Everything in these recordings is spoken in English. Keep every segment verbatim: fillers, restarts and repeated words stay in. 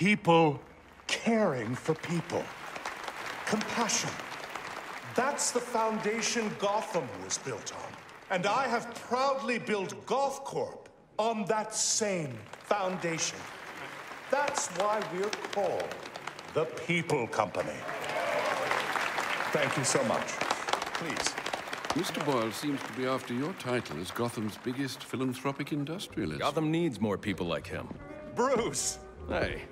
people caring for people. Compassion. That's the foundation Gotham was built on. And I have proudly built Gothcorp on that same foundation. That's why we're called the People Company. Thank you so much. Please. Mister Boyle seems to be after your title as Gotham's biggest philanthropic industrialist. Gotham needs more people like him. Bruce! Hey.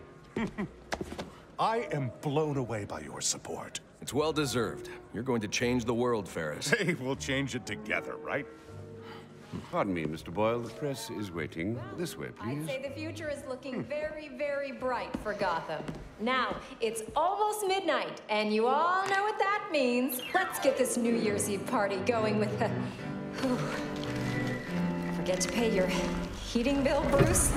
I am blown away by your support. It's well-deserved. You're going to change the world, Ferris. Hey, we'll change it together, right? Pardon me, Mister Boyle. The press is waiting. This way, please. I'd say the future is looking very, very bright for Gotham. Now, it's almost midnight, and you all know what that means. Let's get this New Year's Eve party going with the... Whew. Forget to pay your heating bill, Bruce?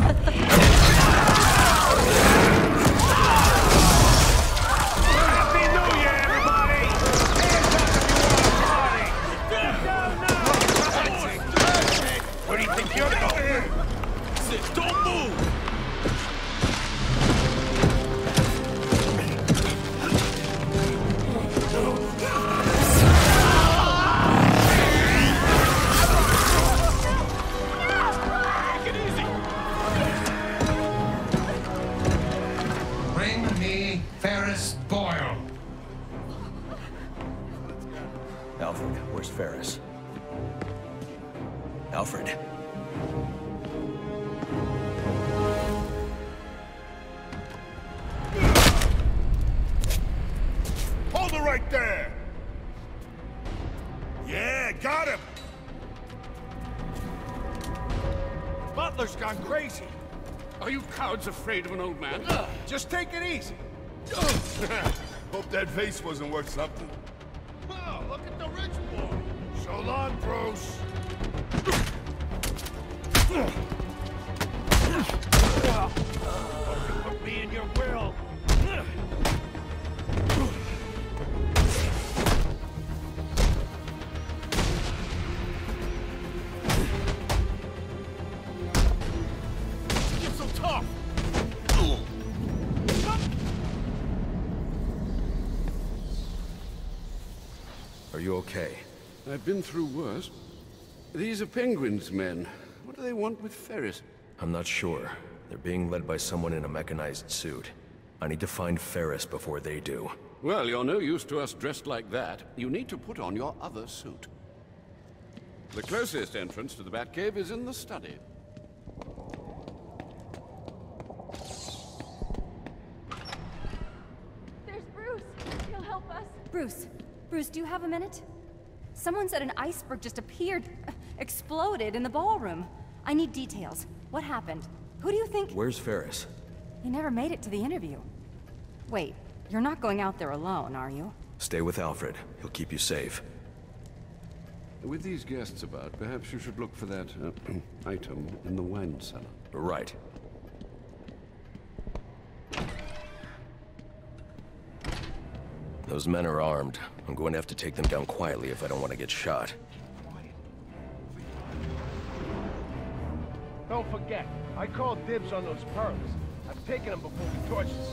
Happy New Year, everybody! Hands up if you want to party! Where do you think you're going? Sit, don't move! Take it easy! Bring me Ferris Boyle. Alfred, where's Ferris? Alfred. Hold it right there! Yeah, got him! Butler's gone crazy. Are you cowards afraid of an old man? Just take it easy. Hope that vase wasn't worth something. Oh, look at the rich boy. So long, Bruce. Put me in your will. You're so tough. Are you okay? I've been through worse. These are Penguin's men. What do they want with Ferris? I'm not sure. They're being led by someone in a mechanized suit. I need to find Ferris before they do. Well, you're no use to us dressed like that. You need to put on your other suit. The closest entrance to the Batcave is in the study. There's Bruce. He'll help us. Bruce. Bruce, do you have a minute? Someone said an iceberg just appeared, uh, exploded in the ballroom. I need details. What happened? Who do you think— Where's Ferris? He never made it to the interview. Wait, you're not going out there alone, are you? Stay with Alfred. He'll keep you safe. With these guests about, perhaps you should look for that uh, item in the wine cellar. Right. Those men are armed. I'm going to have to take them down quietly if I don't want to get shot. Don't forget, I called dibs on those pearls. I've taken them before we torch them.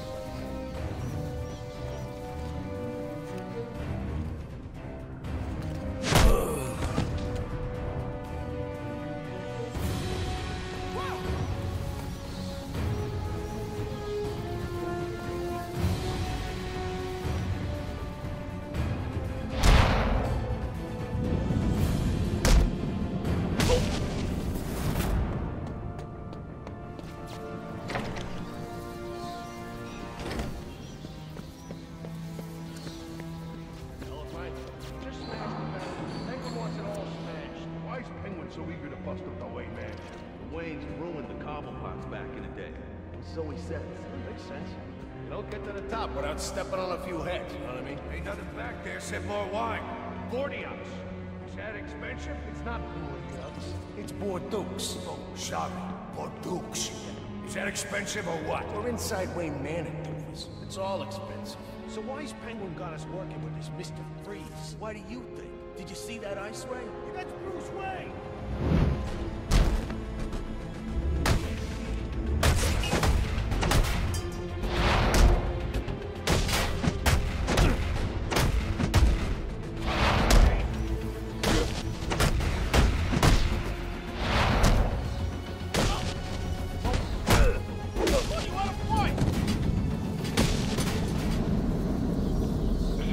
So eager to bust up the Wayne Mansion. The Waynes ruined the Cobblepot's back in the day. So he says. That makes sense. You don't get to the top without stepping on a few heads, you know what I mean? Ain't nothing back there except more wine. Bordeaux. Is that expensive? It's not Bordeaux. It's Bordeaux. Oh, sorry. Bordeaux. Is that expensive or what? We're inside Wayne Manor, doofus. It's all expensive. So why's Penguin got us working with this Mister Freeze? Why do you think? Did you see that ice ray? That's Bruce Wayne!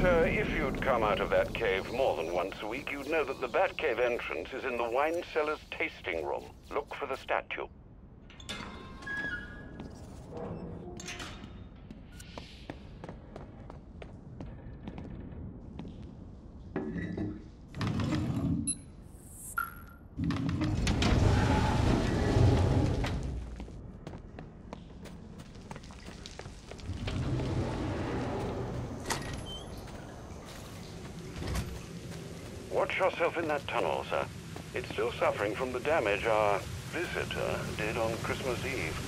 Sir, if you'd come out of that cave more than once a week, you'd know that the Batcave entrance is in the wine cellar's tasting room. Look for the statue. Watch yourself in that tunnel, sir. It's still suffering from the damage our visitor did on Christmas Eve.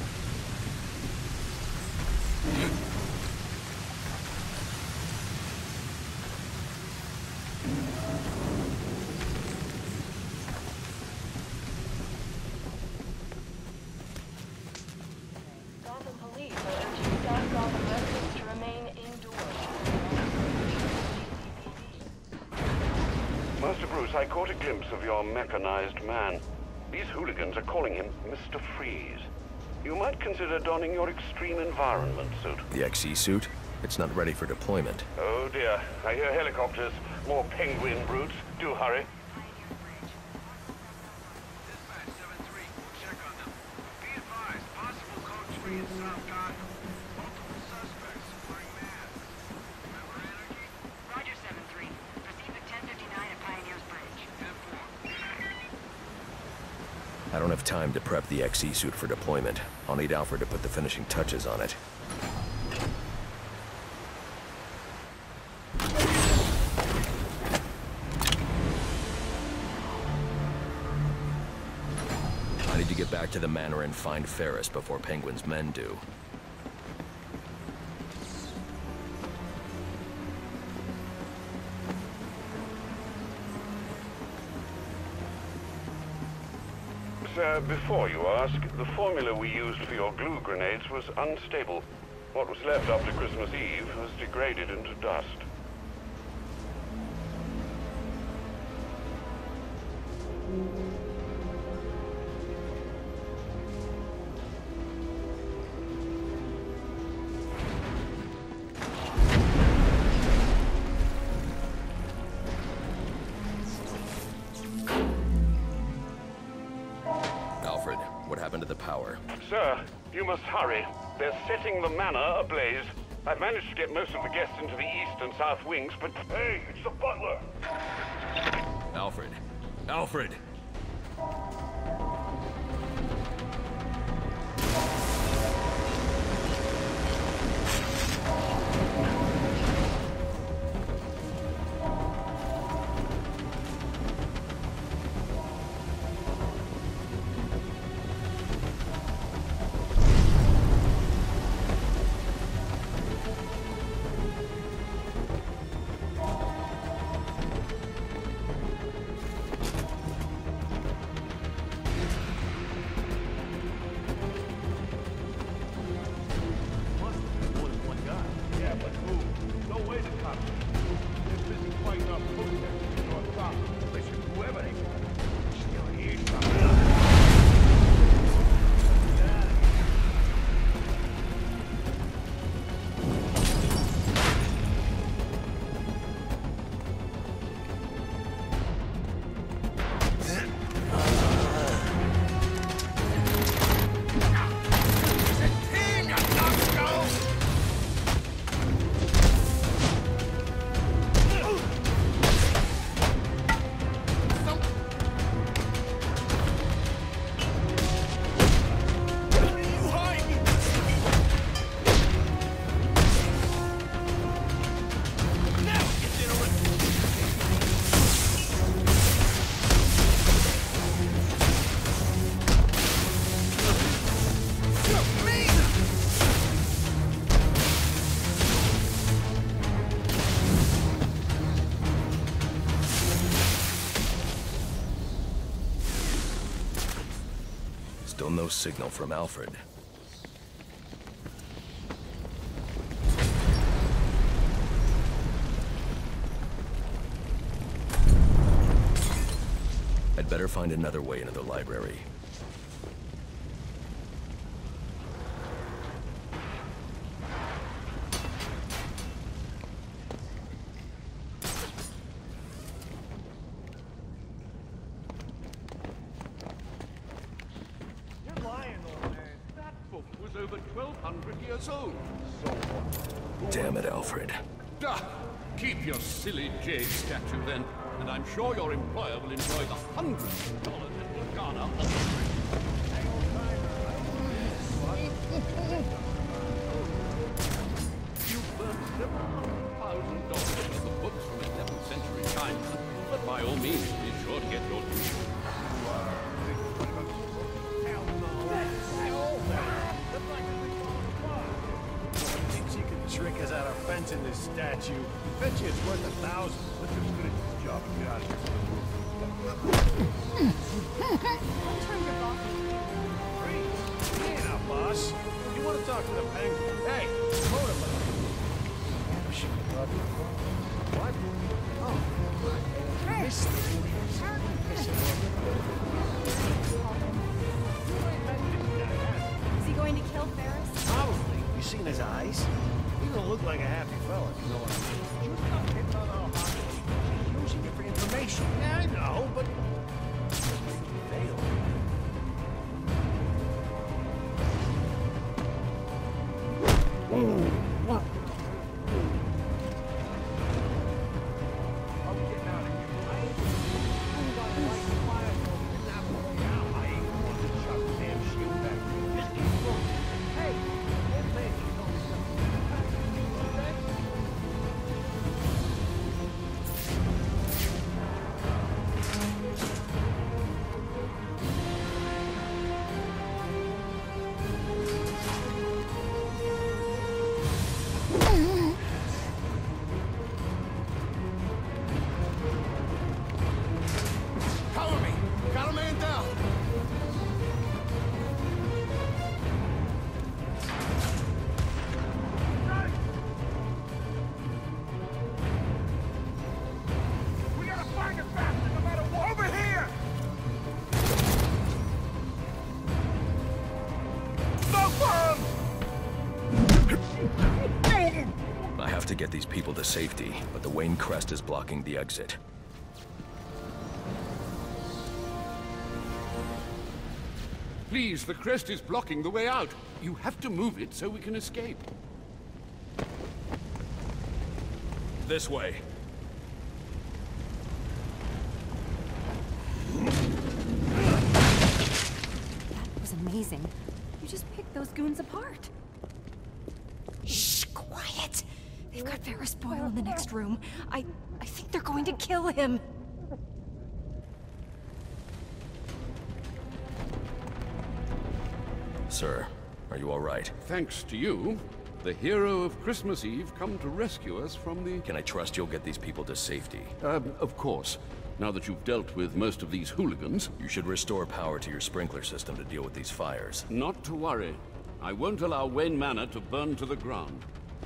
Gotham police are urging South Gotham residents to remain indoors. Master Bruce, I caught a glimpse of your mechanized man. These hooligans are calling him Mister Freeze. You might consider donning your extreme environment suit. The X E suit? It's not ready for deployment. Oh dear, I hear helicopters. More penguin brutes. Do hurry. I don't have time to prep the X E suit for deployment. I'll need Alfred to put the finishing touches on it. I need to get back to the manor and find Ferris before Penguin's men do. Sir, before you ask, the formula we used for your glue grenades was unstable. What was left after Christmas Eve has degraded into dust. Alfred, what happened to the power? Sir, you must hurry. They're setting the manor ablaze. I've managed to get most of the guests into the east and south wings, but... Hey, it's the butler! Alfred. Alfred! Still no signal from Alfred. I'd better find another way into the library. here soon. Damn it, Alfred. Duh! Keep your silly jade statue then, and I'm sure your employer will enjoy the hundreds of dollars it will garner. You've burned several hundred thousand dollars worth of books from eleventh century times, but by all means, be sure to get your due. Trick us out of fencing this statue. Bet you it's worth a thousand. Let's just finish this job and get out of here. Don't turn your boss. Freeze! Hey now, boss. You want to talk to the penguin? Hey, motorbike. Yeah, she probably. What? Oh, I missed the Is he going to kill Ferris? Probably. You seen his eyes? He don't look like a happy fella, if you know what I mean. You're not hitting on our hostage. She's using it for information. Yeah, I know, but... Fail. Whoa. What? I'm getting out of here. I ain't got to light the fire so we can knock one down. I ain't going to shut the damn shield back. Just keep going. Hey, that man, you know something. Cover me! Got a man down! We gotta find it faster no matter what! Over here! I have to get these people to safety, but the Wayne Crest is blocking the exit. Please, the crest is blocking the way out. You have to move it so we can escape. This way. That was amazing. You just picked those goons apart. Shh, quiet. They've got Ferris Boyle in the next room. I... I think they're going to kill him. Sir, are you all right? Thanks to you, the hero of Christmas Eve come to rescue us from the... Can I trust you'll get these people to safety? Uh, of course. Now that you've dealt with most of these hooligans... You should restore power to your sprinkler system to deal with these fires. Not to worry. I won't allow Wayne Manor to burn to the ground.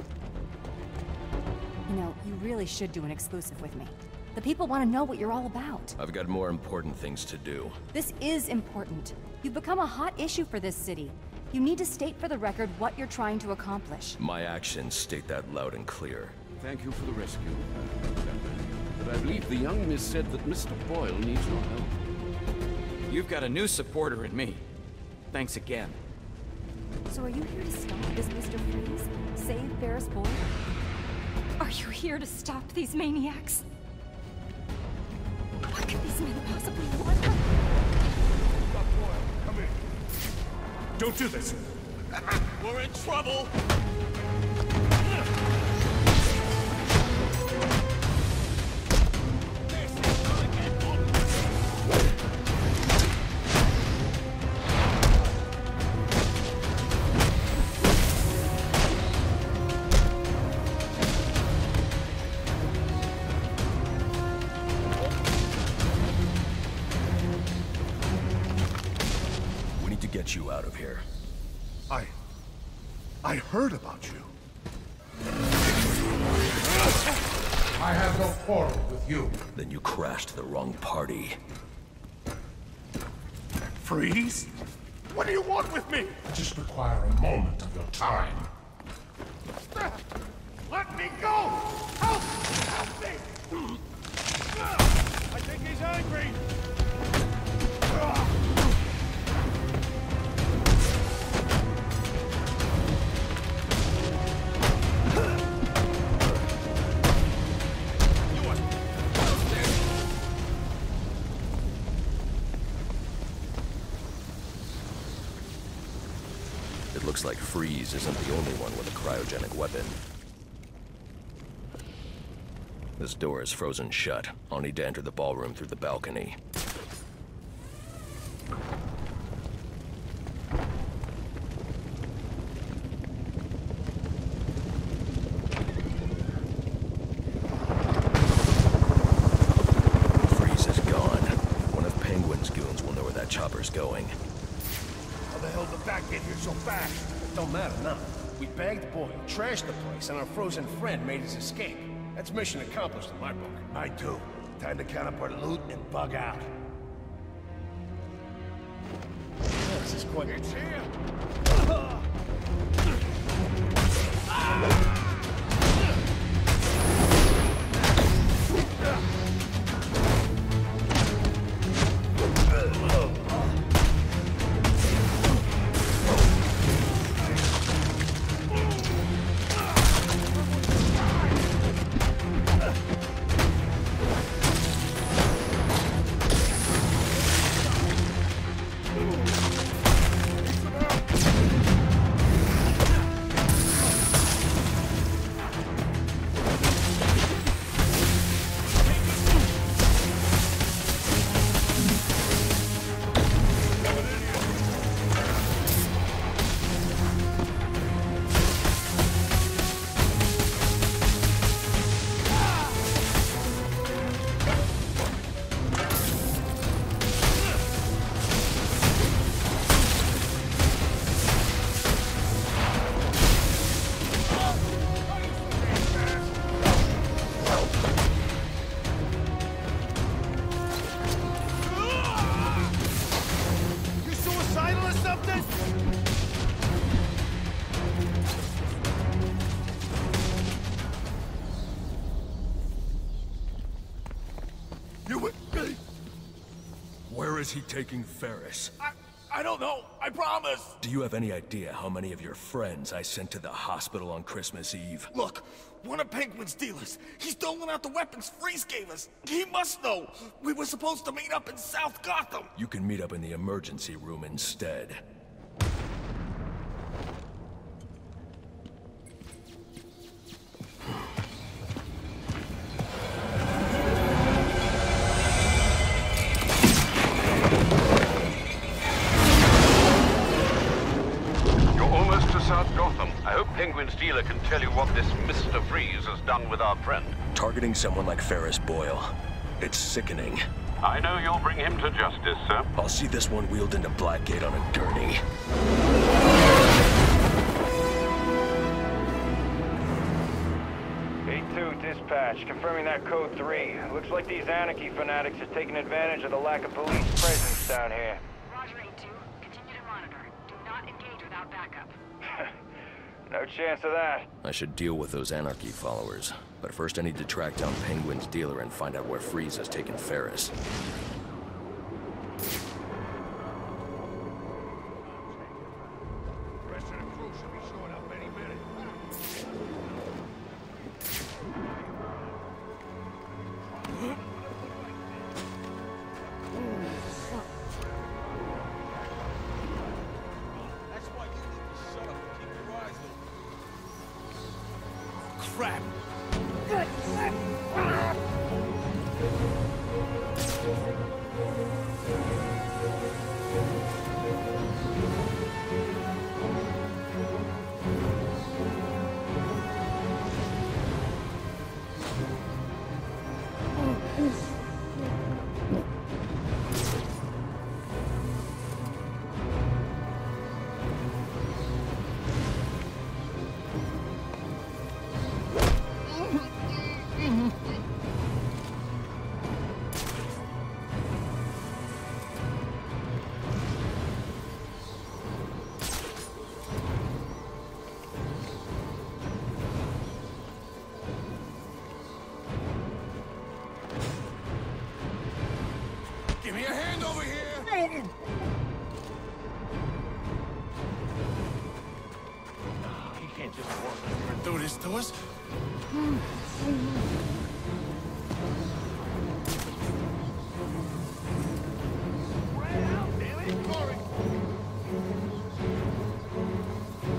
You know, you really should do an exclusive with me. The people want to know what you're all about. I've got more important things to do. This is important. You've become a hot issue for this city. You need to state for the record what you're trying to accomplish. My actions state that loud and clear. Thank you for the rescue. But I believe the young miss said that Mister Boyle needs your help. You've got a new supporter in me. Thanks again. So are you here to stop this Mister Freeze? Save Ferris Boyle? Are you here to stop these maniacs? What could these men possibly want? Stop Boyle. Come in. Don't do this! We're in trouble! Get you out of here. I... I heard about you. I have no quarrel with you. Then you crashed the wrong party. Freeze? What do you want with me? I just require a moment of your time. Let me go! Help! Help me! I think he's angry! Looks like Freeze isn't the only one with a cryogenic weapon. This door is frozen shut. I'll need to enter the ballroom through the balcony. Freeze is gone. One of Penguin's goons will know where that chopper's going. How the hell did the back get here so fast? It don't matter now. We bagged Boyle, trashed the place, and our frozen friend made his escape. That's mission accomplished in my book. Mine too. Time to count up our loot and bug out. Yeah, this is quite... It's here! Where is he taking Ferris? I, I don't know. I promise. Do you have any idea how many of your friends I sent to the hospital on Christmas Eve? Look, one of Penguin's dealers. He's doling out the weapons Freeze gave us. He must know. We were supposed to meet up in South Gotham. You can meet up in the emergency room instead. South Gotham. I hope Penguin's dealer can tell you what this Mister Freeze has done with our friend. Targeting someone like Ferris Boyle. It's sickening. I know you'll bring him to justice, sir. I'll see this one wheeled into Blackgate on a gurney. A two, dispatch. Confirming that code three. Looks like these anarchy fanatics are taking advantage of the lack of police presence down here. Roger, A two. Continue to monitor. Do not engage without backup. No chance of that. I should deal with those anarchy followers. But first I need to track down Penguin's dealer and find out where Freeze has taken Ferris. The rest of the crew should be showing up any minute. Crap! Give me a hand over here! No, he can't just walk over and do this to us. Right out, damn it! Corey.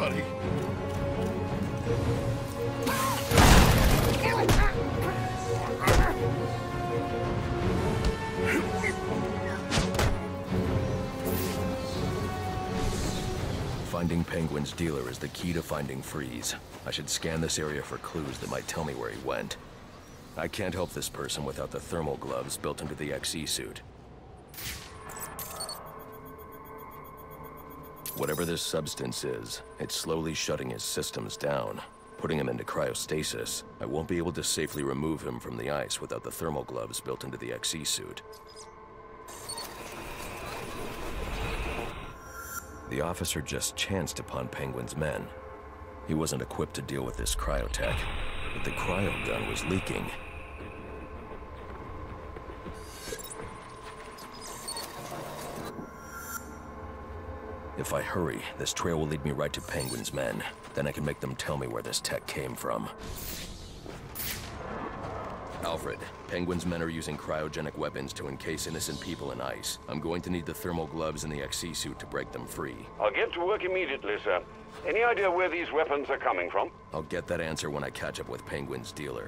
buddy. Finding Penguin's dealer is the key to finding Freeze. I should scan this area for clues that might tell me where he went. I can't help this person without the thermal gloves built into the X E suit. Whatever this substance is, it's slowly shutting his systems down, putting him into cryostasis. I won't be able to safely remove him from the ice without the thermal gloves built into the X E suit. The officer just chanced upon Penguin's men. He wasn't equipped to deal with this cryotech, but the cryo gun was leaking. If I hurry, this trail will lead me right to Penguin's men. Then I can make them tell me where this tech came from. Alfred, Penguin's men are using cryogenic weapons to encase innocent people in ice. I'm going to need the thermal gloves and the X E suit to break them free. I'll get to work immediately, sir. Any idea where these weapons are coming from? I'll get that answer when I catch up with Penguin's dealer.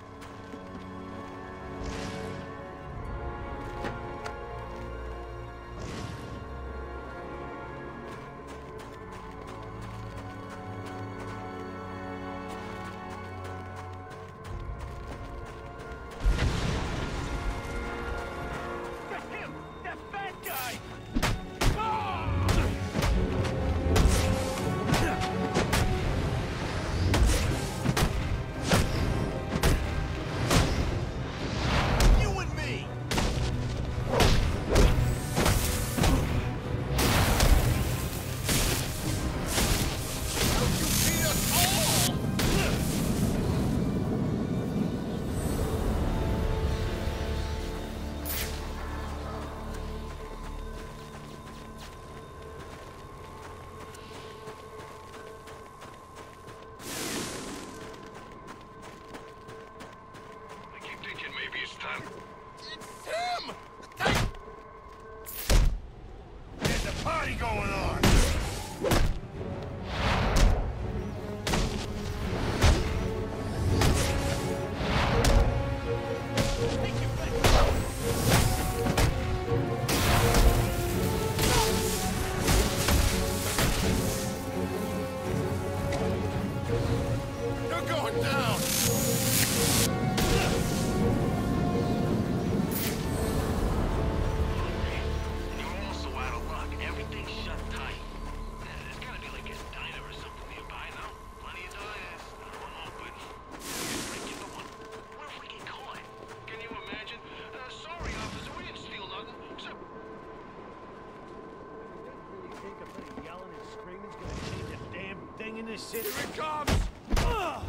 Here it comes! Ugh.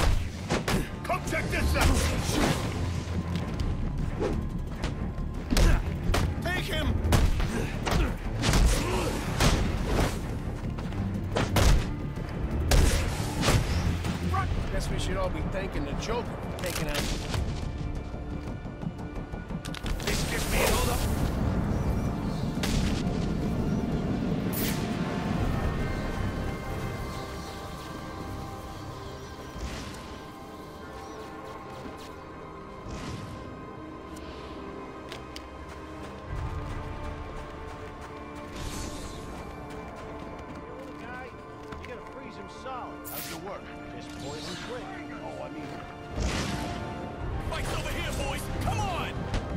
Come check this out! Take him! Guess we should all be thanking the Joker for taking out... This gives me a hold up! How's your work? Just poison quick. Oh, I mean... Fight's over here, boys! Come on!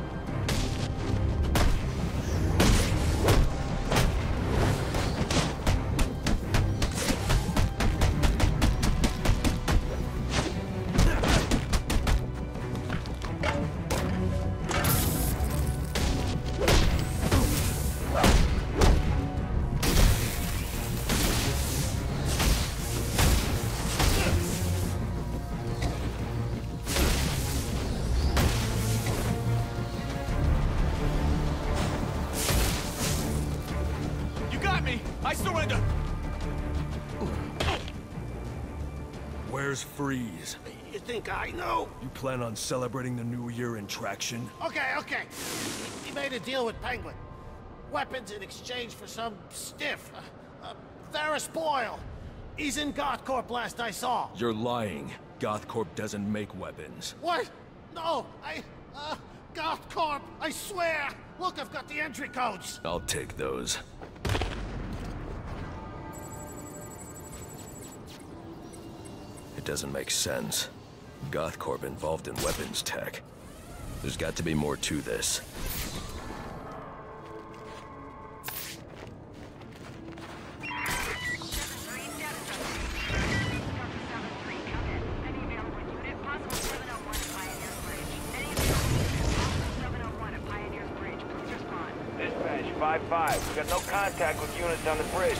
I surrender! Where's Freeze? You think I know? You plan on celebrating the New Year in traction? Okay, okay. He made a deal with Penguin. Weapons in exchange for some stiff. Uh, uh, Ferris Boyle. He's in Gothcorp last I saw. You're lying. Gothcorp doesn't make weapons. What? No, I... Uh, Gothcorp, I swear! Look, I've got the entry codes. I'll take those. It doesn't make sense. Gothcorp involved in weapons tech. There's got to be more to this. five five. We got no contact with units on the bridge.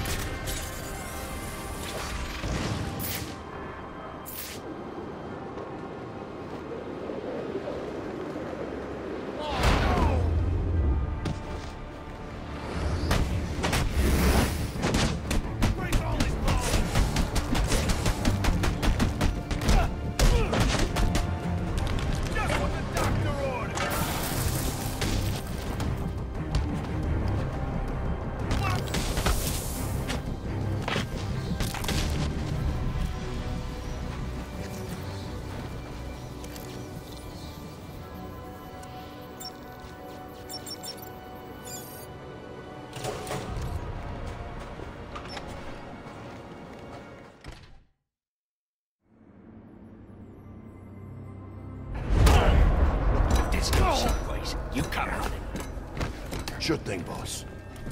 You come on it. Sure thing, boss.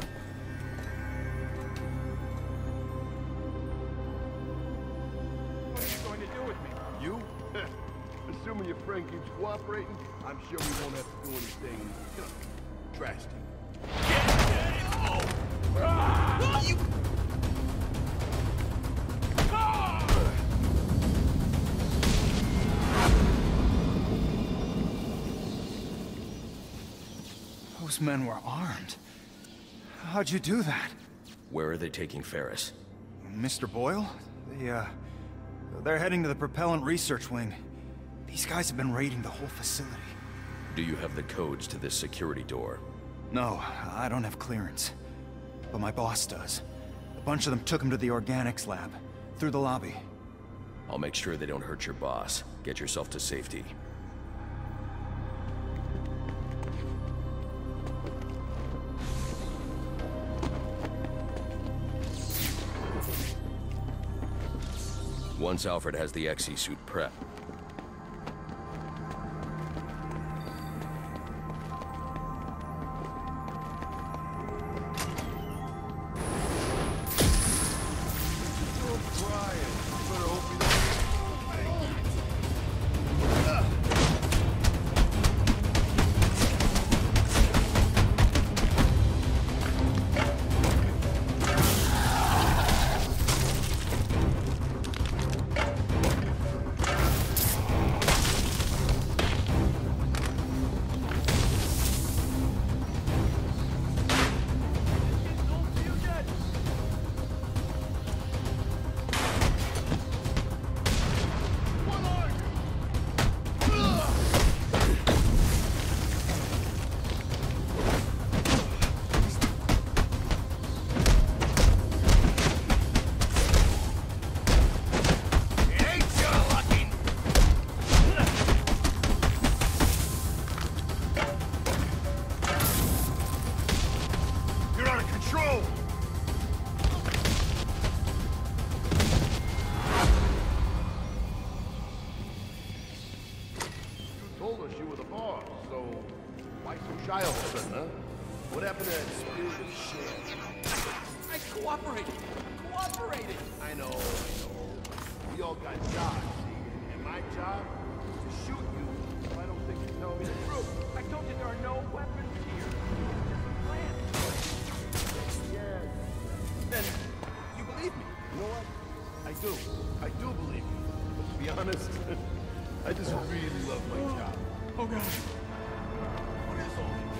What are you going to do with me? You? Assuming your friend keeps cooperating, I'm sure we won't have to do anything, you know, drastic. Oh! Ah! You... Those men were armed. How'd you do that? Where are they taking Ferris? Mister Boyle? They, uh... They're heading to the propellant research wing. These guys have been raiding the whole facility. Do you have the codes to this security door? No, I don't have clearance. But my boss does. A bunch of them took him to the organics lab, through the lobby. I'll make sure they don't hurt your boss. Get yourself to safety. Once Alfred has the X E suit prepped, shy all of a sudden, huh? What happened to that spirit of shit? I cooperated! Cooperated! I know, I know. We all got jobs, see? And my job is to shoot you, so I don't think you tell me the truth. I told you there are no weapons here. Just a plan. Yeah. Then, you believe me? You know what? I do. I do believe you. But to be honest, I just really love my job. Oh, God. What is all this?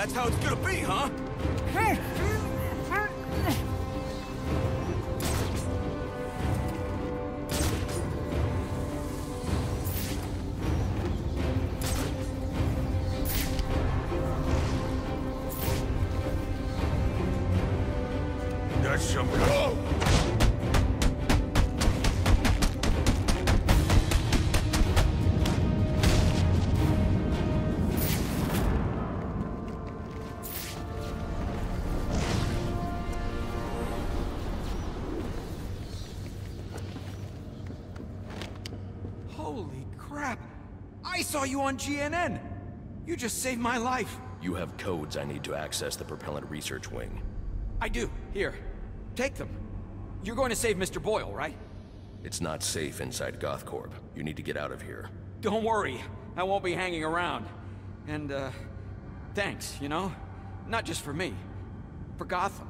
That's how it's gonna be, huh? That's some... Oh! Holy crap! I saw you on G N N! You just saved my life! You have codes I need to access the propellant research wing. I do. Here. Take them. You're going to save Mister Boyle, right? It's not safe inside GothCorp. You need to get out of here. Don't worry. I won't be hanging around. And, uh... thanks, you know? Not just for me. For Gotham.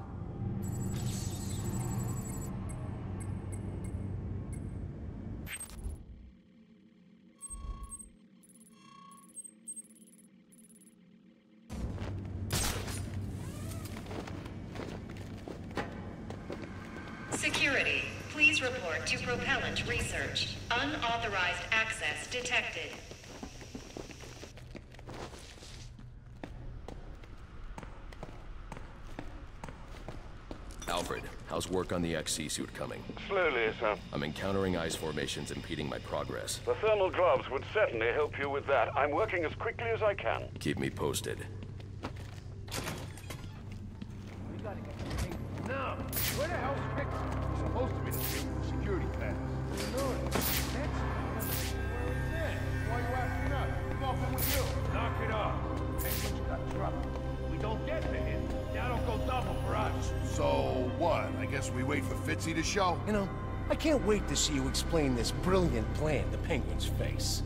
Security, please report to Propellant Research. Unauthorized access detected. Alfred, how's work on the X C suit coming? Slowly, sir. I'm encountering ice formations impeding my progress. The thermal gloves would certainly help you with that. I'm working as quickly as I can. Keep me posted. No! Where the hell's Victor? He's supposed to be the chief with the security pass. No, that's where he's at. Why are you asking us? I'm walking with you. Knock it off. Penguin's got trouble. We don't get to him. That'll go double for us. So what? I guess we wait for Fitzy to show? You know, I can't wait to see you explain this brilliant plan to Penguin's face.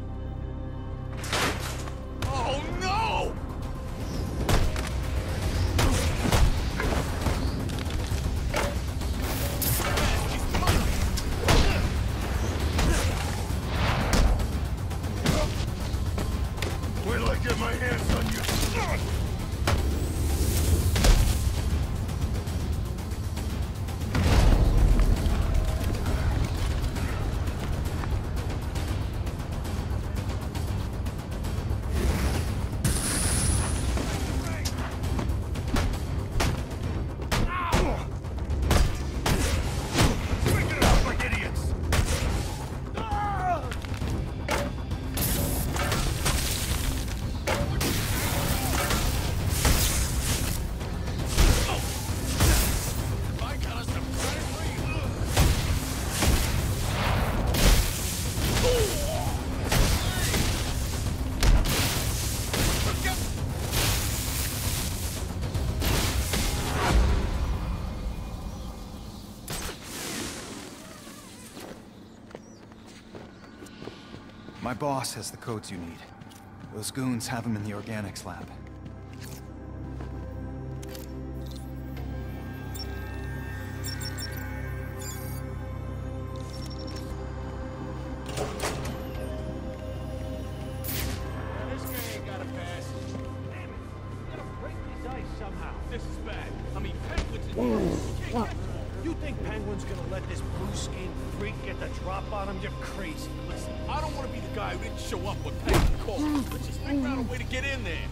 Oh, no! Wait till I get my hands on you. My boss has the codes you need. Those goons have them in the organics lab. This guy ain't got a pass. Damn it. We gotta break his ice somehow. This is bad. I mean, Penguin's in You think Penguin's gonna let this blue-skinned freak get the drop on him? You're crazy. Listen, I don't want to be the guy who didn't show up when Penguin called. Let's just figure out a way to get in there.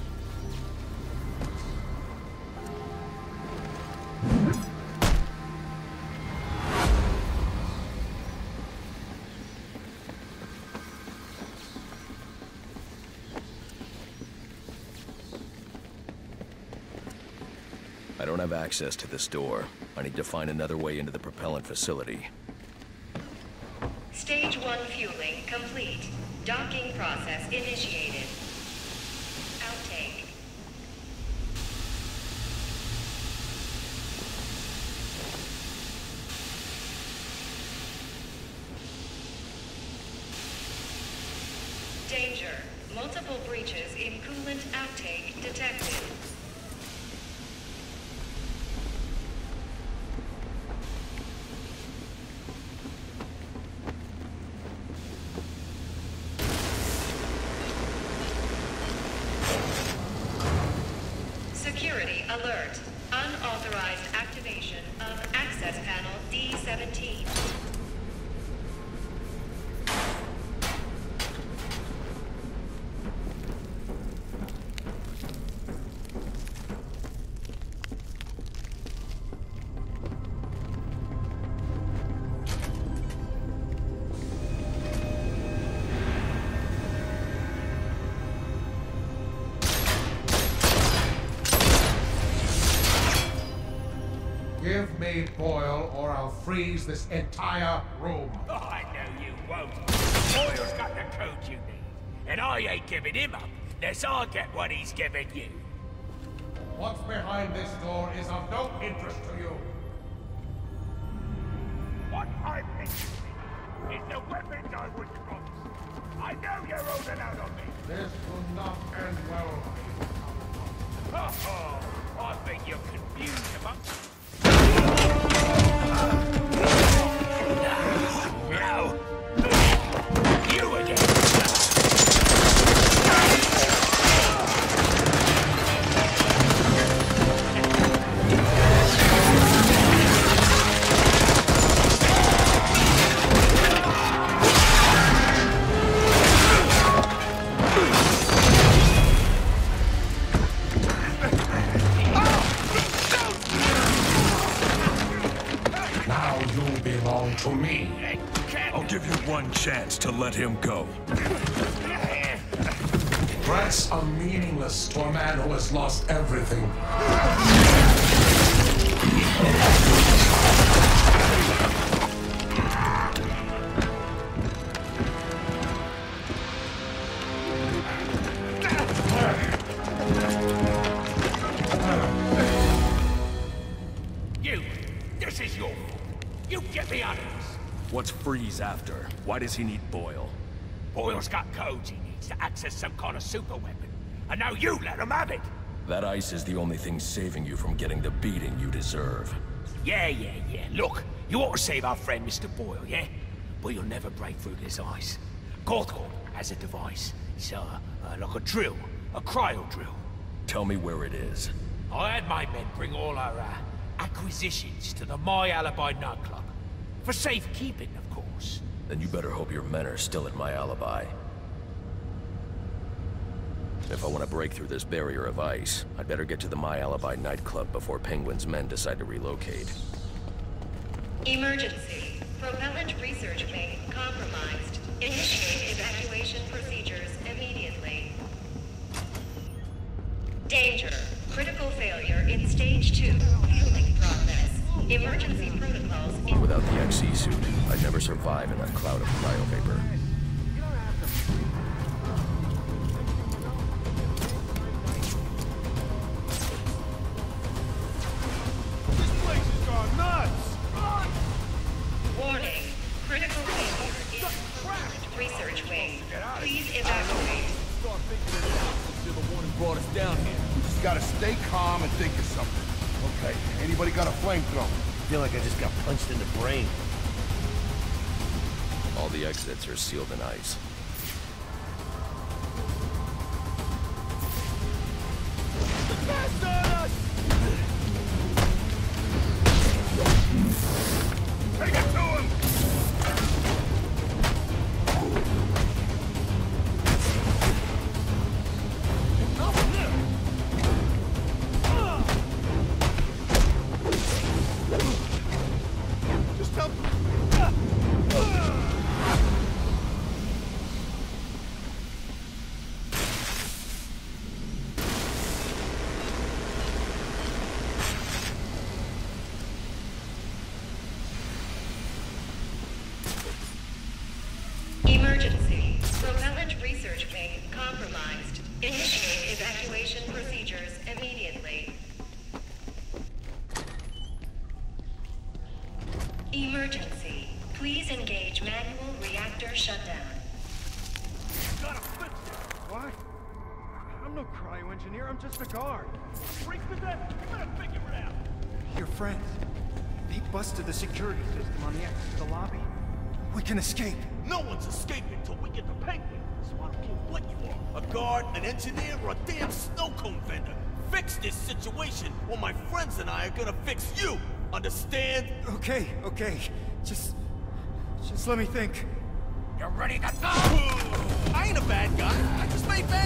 I don't have access to this door. I need to find another way into the propellant facility. Stage one fueling complete. Docking process initiated. Outtake. Danger. Multiple breaches in coolant outtake detected. Give me Boyle, or I'll freeze this entire room. Oh, I know you won't. Boyle's got the code you need. And I ain't giving him up, unless I get what he's giving you. What's behind this door is of no interest to you. What I'm interested in is the weapons I would promise. I know you're holding out on me. This will not end well. Oh, I think you're confused about... No! You again! To me. I'll give you one chance to let him go. Threats are meaningless to a man who has lost everything. You! This is your fault. You get me out of this! What's Freeze after? Why does he need Boyle? Boyle's got codes he needs to access some kind of super weapon. And now you let him have it! That ice is the only thing saving you from getting the beating you deserve. Yeah, yeah, yeah. Look, you ought to save our friend Mister Boyle, yeah? But you'll never break through this ice. Gothcorp has a device. It's uh, uh, like a drill. A cryo drill. Tell me where it is. I had my men bring all our, uh, acquisitions to the My Alibi nightclub. For safekeeping, of course. Then you better hope your men are still at My Alibi. If I want to break through this barrier of ice, I'd better get to the My Alibi nightclub before Penguin's men decide to relocate. Emergency. Propellant research wing compromised. Initiate evacuation procedures immediately. Danger. Critical failure in stage two. Fueling process. Emergency protocols in... Without the X E suit, I'd never survive in that cloud of cryovapor. This place has gone nuts! Run! Warning. Critical failure in propellant research wing. Please evacuate. Start thinking it out until the warning brought us down here. We just gotta stay calm and think of something. Okay, anybody got a flamethrower? I feel like I just got punched in the brain. All the exits are sealed in ice. That's on us! Take it to him! Just help. Emergency. Propellant research wing compromised. Initiate evacuation procedures immediately. Emergency. Please engage manual reactor shutdown. Gotta fix it! What? I'm no cryo-engineer, I'm just a guard. Freak to death! You better figure it out! Your friend. He busted the security system on the exit to the lobby. We can escape. No one's escaping till we get the Penguin. So I don't care what you are. A guard, an engineer, or a damn snow cone vendor. Fix this situation, or my friends and I are gonna fix you! Understand? Okay, okay. Just... Just let me think. You're ready to go? I ain't a bad guy. I just made bad...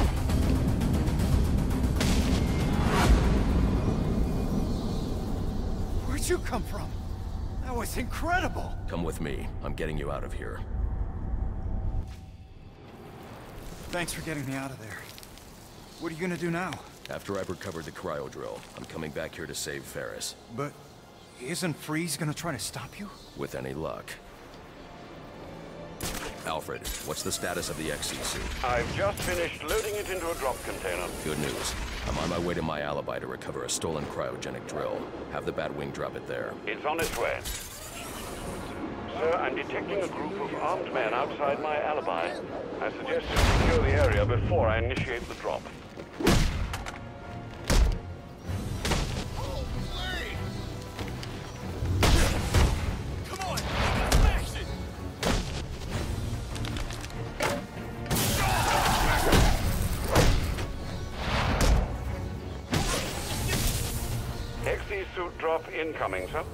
Where'd you come from? That was incredible! Come with me. I'm getting you out of here. Thanks for getting me out of there. What are you gonna do now? After I've recovered the cryo drill, I'm coming back here to save Ferris. But Isn't Freeze gonna try to stop you? With any luck. Alfred, what's the status of the X C suit? I've just finished loading it into a drop container. Good news. I'm on my way to my alibi to recover a stolen cryogenic drill. Have the Batwing drop it there. It's on its way. Sir, I'm detecting a group of armed men outside my alibi. I suggest you secure the area before I initiate the drop. Suit drop incoming, sir.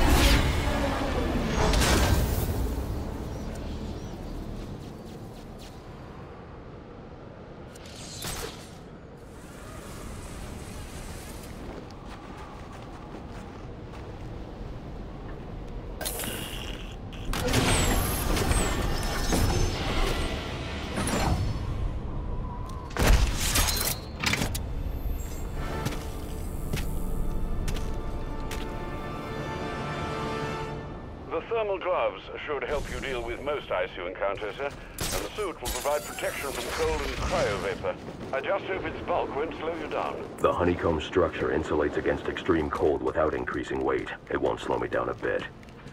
Thermal gloves should help you deal with most ice you encounter, sir, and the suit will provide protection from cold and cryo vapor. I just hope its bulk won't slow you down. The honeycomb structure insulates against extreme cold without increasing weight. It won't slow me down a bit.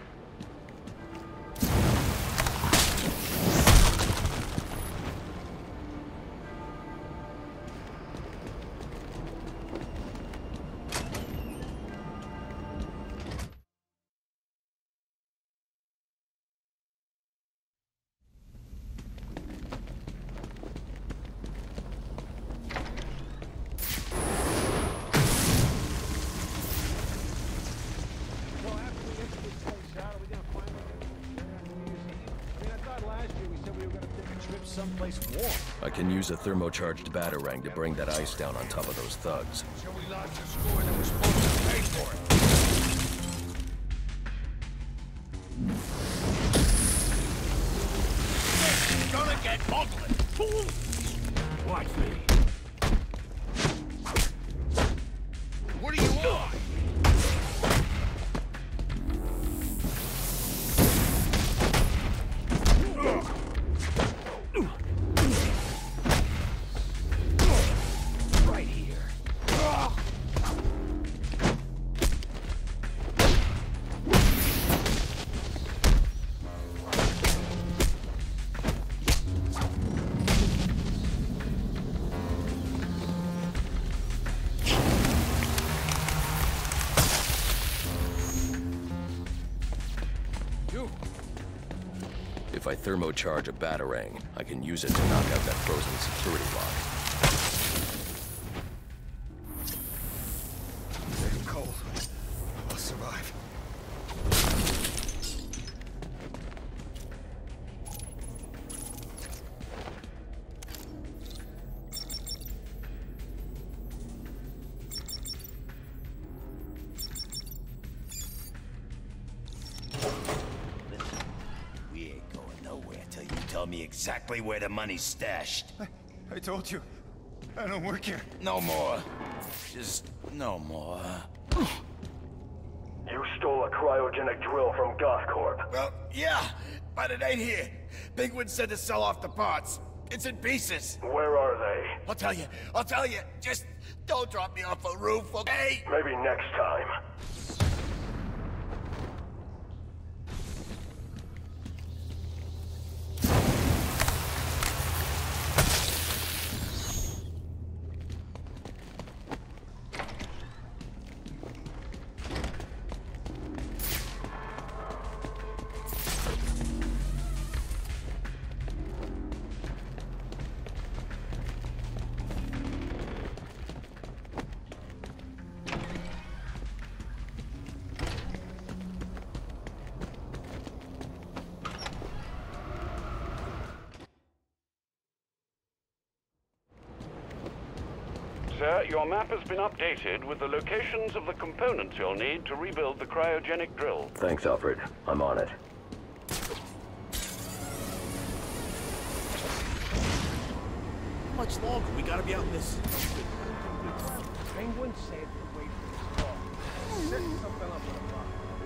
Someplace warm. I can use a thermocharged batarang to bring that ice down on top of those thugs. So we lodged a score that we're supposed to pay for it. You're gonna get ugly, fool! Watch me. What do you want? If I thermocharge a batarang, I can use it to knock out that frozen security lock. I'm cold. I'll survive. Tell me exactly where the money's stashed. I, I told you. I don't work here. No more. Just no more. You stole a cryogenic drill from Gothcorp. Well, yeah, but it ain't here. Bigwood said to sell off the parts. It's in pieces. Where are they? I'll tell you. I'll tell you. Just don't drop me off a roof, okay? Maybe next time. Sir, your map has been updated with the locations of the components you'll need to rebuild the cryogenic drill. Thanks, Alfred. I'm on it. How much longer? We gotta be out in this. Penguin said to wait for this call. Set something up with a bomb.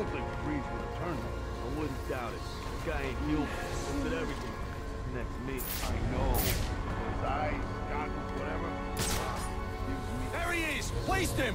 don't think Freeze would have turned on us. I wouldn't doubt it. This guy ain't human. Looks at everything. Next me. I know. His eyes, goggles, whatever. There he is! Placed him!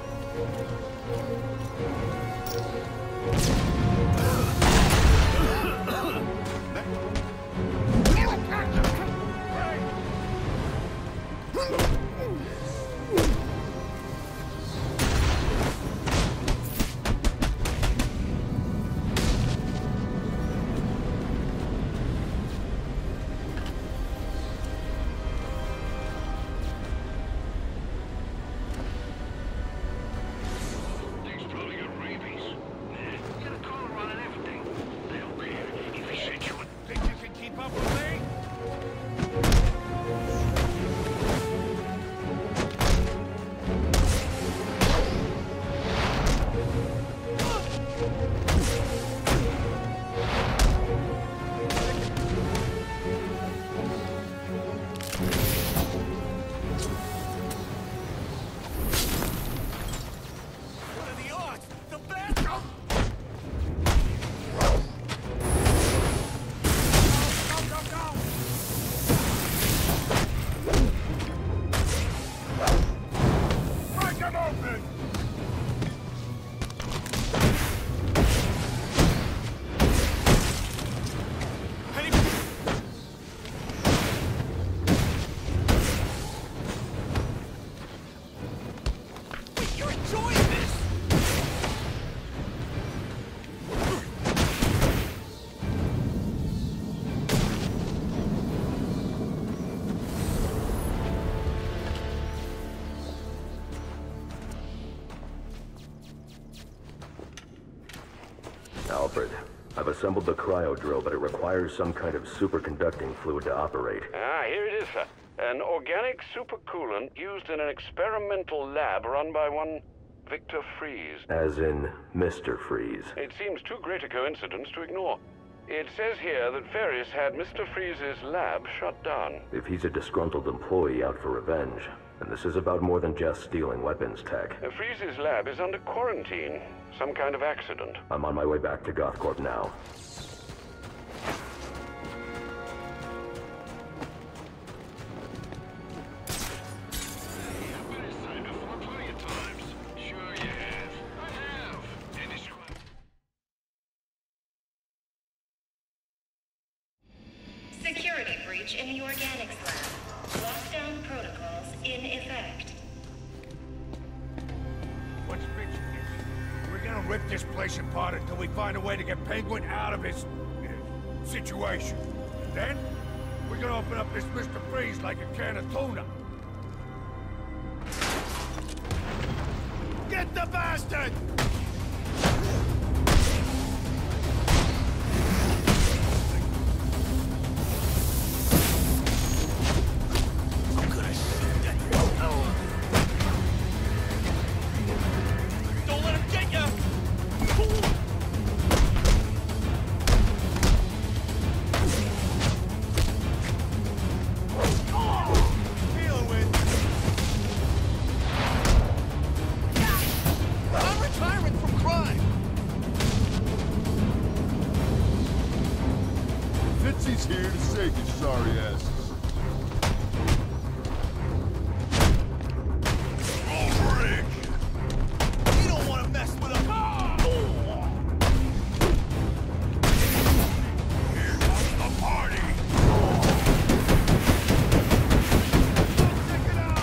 Alfred, I've assembled the cryo drill, but it requires some kind of superconducting fluid to operate. Ah, here it is, sir. An organic supercoolant used in an experimental lab run by one Victor Freeze. As in Mister Freeze. It seems too great a coincidence to ignore. It says here that Ferris had Mister Freeze's lab shut down. If he's a disgruntled employee out for revenge, then this is about more than just stealing weapons tech. Uh, Freeze's lab is under quarantine. Some kind of accident. I'm on my way back to Gothcorp now. Security breach in the organics lab. Lockdown protocols in effect. What's Fitz thinking? We're gonna rip this place apart until we find a way to get Penguin out of his... Uh, situation. And then, we're gonna open up this Mister Freeze like a can of tuna. Get the bastard! Fitzy's here to save you sorry asses. Ulrich! You don't want to mess with a... Here comes the party! Check it out!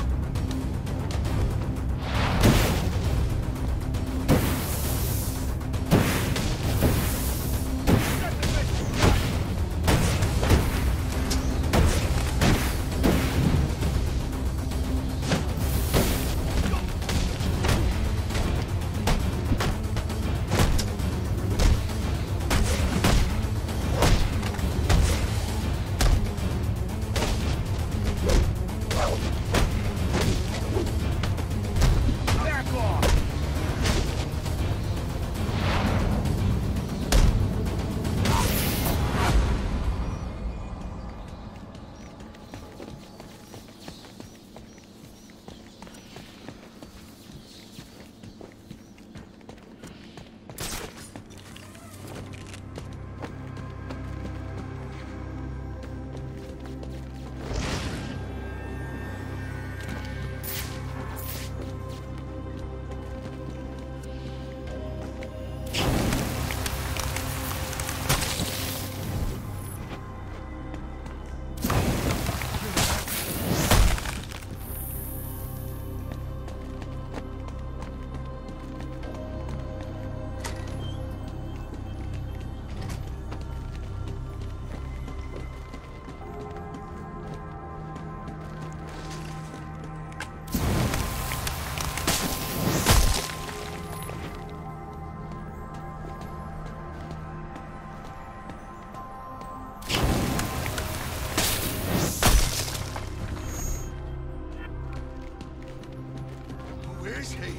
is he?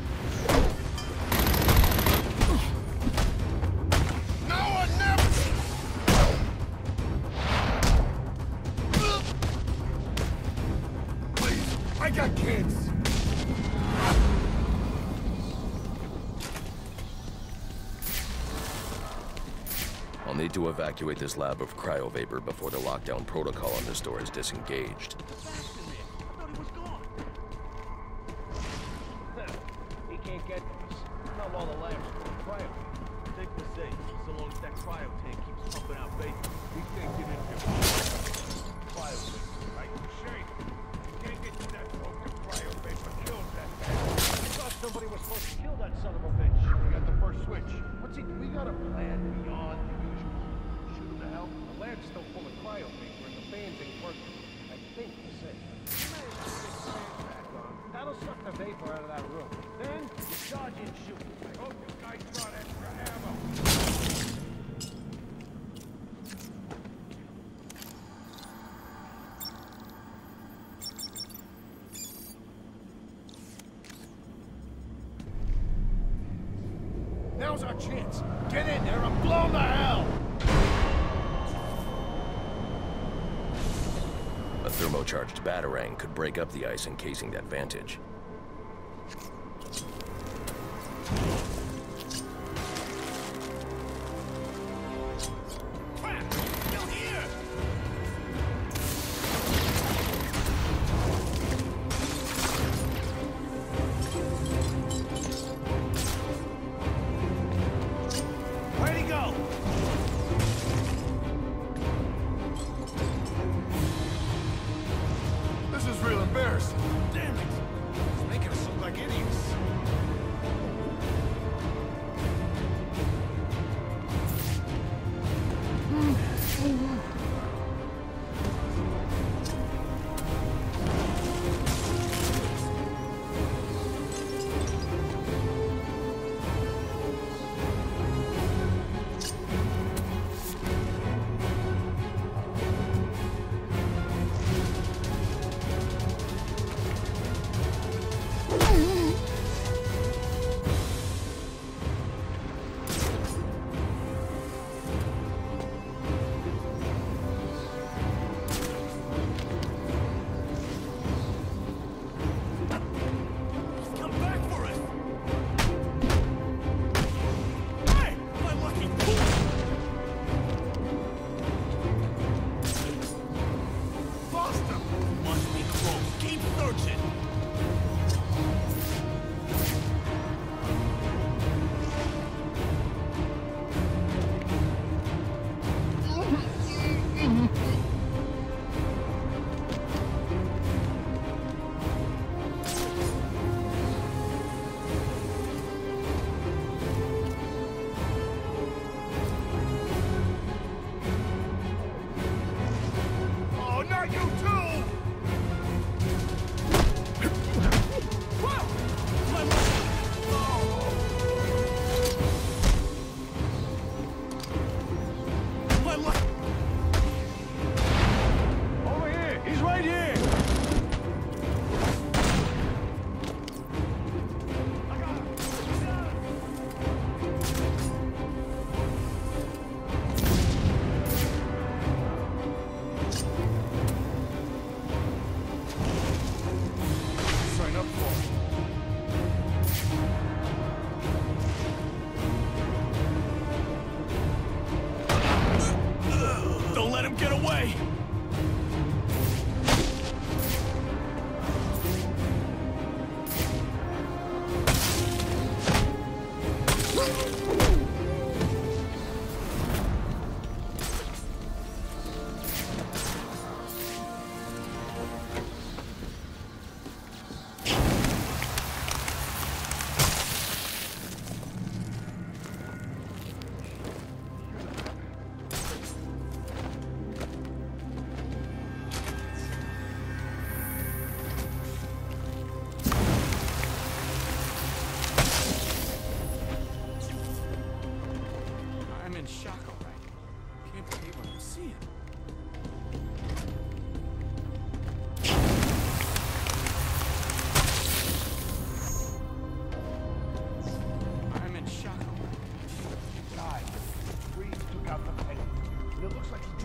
No one never! Please, I got kids! I'll need to evacuate this lab of cryovapor before the lockdown protocol on this door is disengaged. He can't get those. Not while the lab's full of cryo. Safe to say, so long as that cryo tank keeps pumping out vapor, we can't get in here. Cryo vapor, right? Shane, you can't get to that broken cryo vapor. Kills that guy. I thought somebody was supposed to kill that son of a bitch. We got the first switch. What's he? We got a plan beyond the usual. Shoot him to hell. The lab's still full of cryo vapor and the fans ain't working. I think you said. That'll suck the vapor out of that room. Then, you charge and shoot. I hope you guys brought extra ammo. Now's our chance. Get in there and blow them to hell! A thermocharged batarang could break up the ice encasing that vantage. Where'd he go? This is real embarrassing. Damn it! It's making us look like idiots.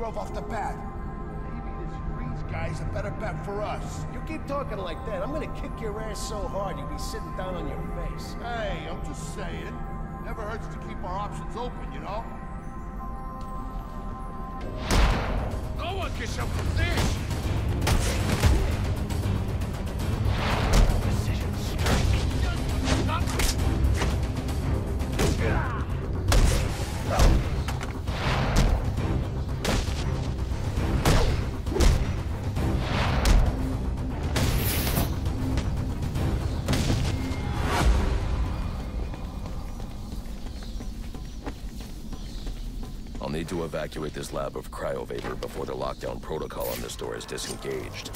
drove off the bat. Maybe this Freeze guy's a better bet for us. You keep talking like that, I'm gonna kick your ass so hard you'll be sitting down on your face. Hey, I'm just saying. Never hurts to keep our options open, you know? No one can jump from this! Precision strike. Not... I'll need to evacuate this lab of cryovapor before the lockdown protocol on this door is disengaged.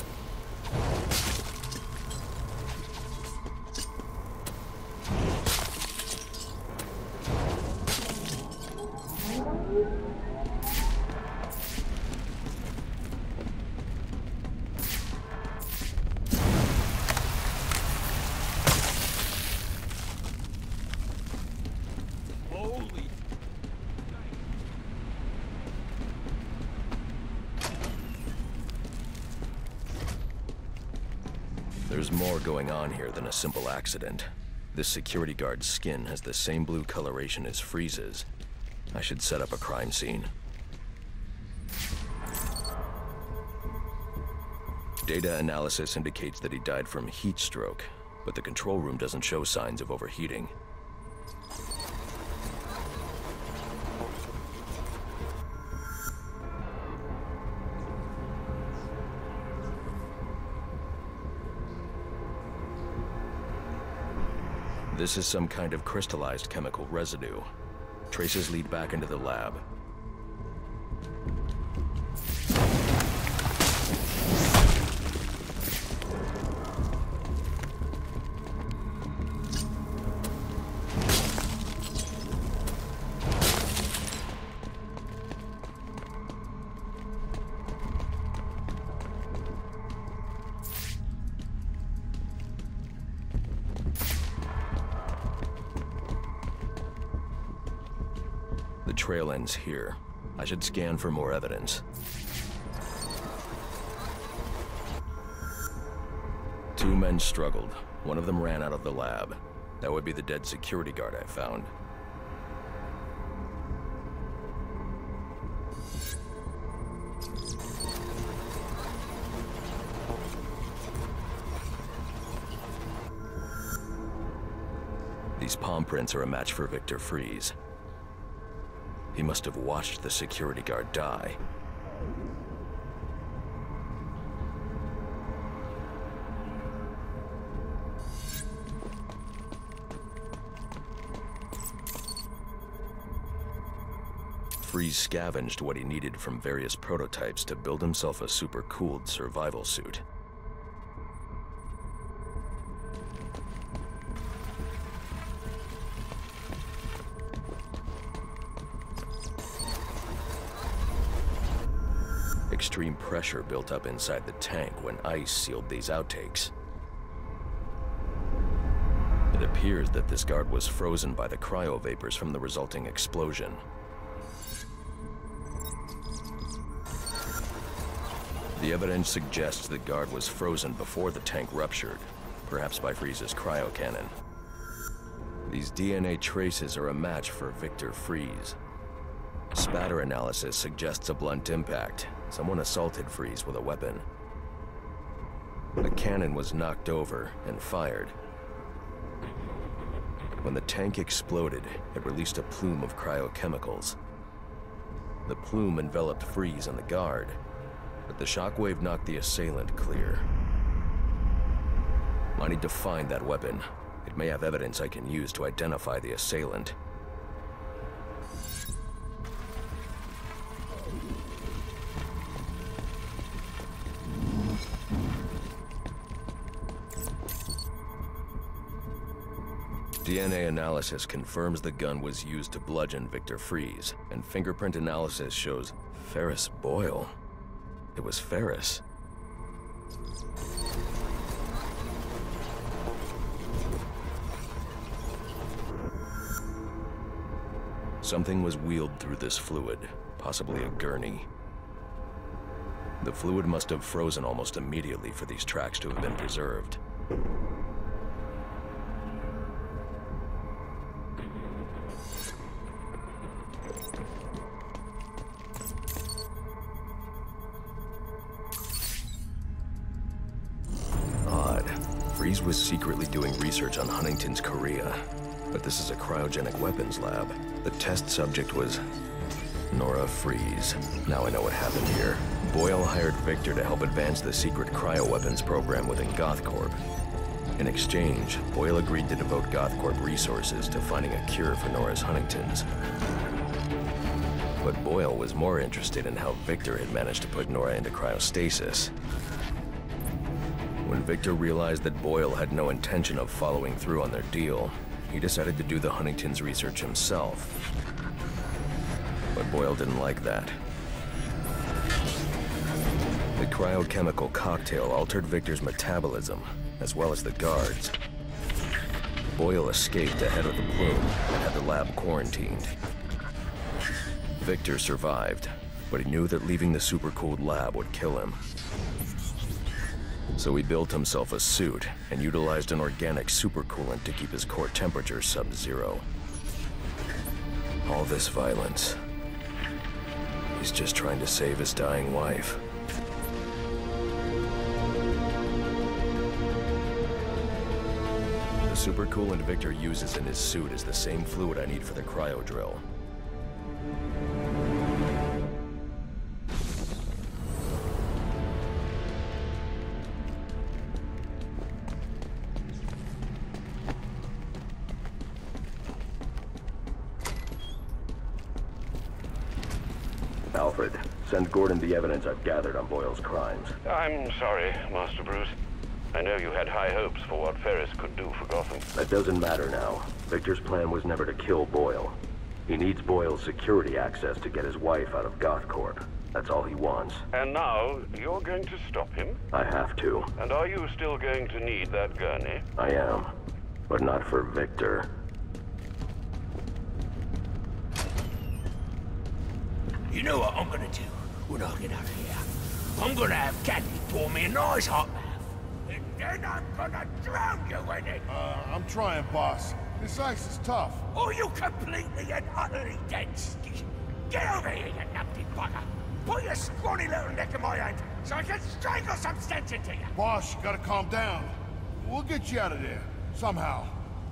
Holy... There's more going on here than a simple accident. This security guard's skin has the same blue coloration as Freeze's. I should set up a crime scene. Data analysis indicates that he died from heat stroke, but the control room doesn't show signs of overheating. This is some kind of crystallized chemical residue. Traces lead back into the lab. The trail ends here. I should scan for more evidence. Two men struggled. One of them ran out of the lab. That would be the dead security guard I found. These palm prints are a match for Victor Freeze. He must have watched the security guard die. Freeze scavenged what he needed from various prototypes to build himself a super-cooled survival suit. Extreme pressure built up inside the tank when ice sealed these outtakes. It appears that this guard was frozen by the cryovapors from the resulting explosion. The evidence suggests the guard was frozen before the tank ruptured, perhaps by Freeze's cryocannon. These D N A traces are a match for Victor Freeze. Spatter analysis suggests a blunt impact. Someone assaulted Freeze with a weapon. The cannon was knocked over and fired. When the tank exploded, it released a plume of cryochemicals. The plume enveloped Freeze and the guard, but the shockwave knocked the assailant clear. I need to find that weapon. It may have evidence I can use to identify the assailant. D N A analysis confirms the gun was used to bludgeon Victor Freeze, and fingerprint analysis shows Ferris Boyle. It was Ferris. Something was wheeled through this fluid, possibly a gurney. The fluid must have frozen almost immediately for these tracks to have been preserved. Odd. Freeze was secretly doing research on Huntington's Korea, but this is a cryogenic weapons lab. The test subject was Nora Freeze. Now I know what happened here. Boyle hired Victor to help advance the secret cryoweapons program within Gothcorp. In exchange, Boyle agreed to devote Gothcorp resources to finding a cure for Nora's Huntington's. But Boyle was more interested in how Victor had managed to put Nora into cryostasis. When Victor realized that Boyle had no intention of following through on their deal, he decided to do the Huntington's research himself. But Boyle didn't like that. The cryochemical cocktail altered Victor's metabolism, as well as the guards. Boyle escaped ahead of the plume and had the lab quarantined. Victor survived, but he knew that leaving the supercooled lab would kill him. So he built himself a suit and utilized an organic supercoolant to keep his core temperature sub-zero. All this violence. He's just trying to save his dying wife. The supercoolant Victor uses in his suit is the same fluid I need for the cryo drill. Alfred, send Gordon the evidence I've gathered on Boyle's crimes. I'm sorry, Master Bruce. I know you had high hopes for what Ferris could do for Gotham. That doesn't matter now. Victor's plan was never to kill Boyle. He needs Boyle's security access to get his wife out of Gothcorp. That's all he wants. And now, you're going to stop him? I have to. And are you still going to need that gurney? I am. But not for Victor. You know what I'm gonna do when I get out of here? I'm gonna have Caddy pour me a nice hot bath. And then I'm gonna drown you in it. Uh, I'm trying, boss. This ice is tough. Oh, you completely and utterly dense. Get over here, you numpty bugger. Put your scrawny little neck in my hand so I can strangle some sense into you. Boss, you gotta calm down. We'll get you out of there. Somehow.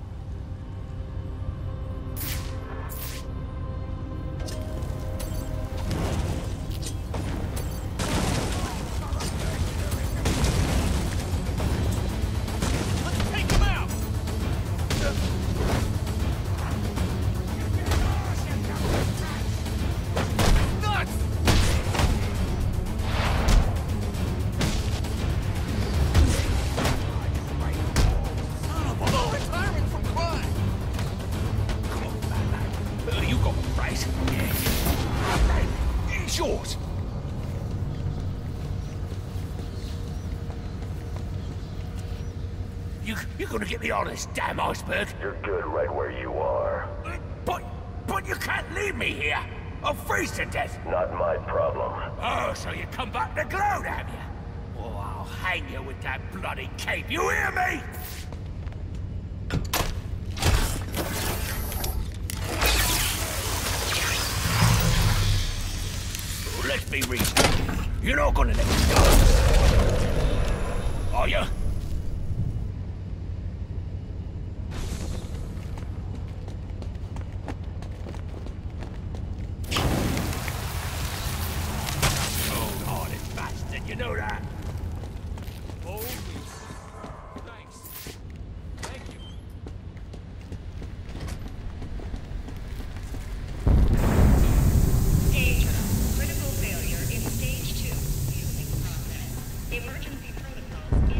The honest damn iceberg. You're good right where you are. But, but you can't leave me here. I'll freeze to death. Not my problem. Oh, so you come back to gloat, have you? Oh, I'll hang you with that bloody cape. You hear me? Oh, let's be reasonable. You're not gonna let me go. Are you? You know that? Holy... Thanks. Thank you. Danger. Critical failure in stage two. Fueling process. Emergency protocols in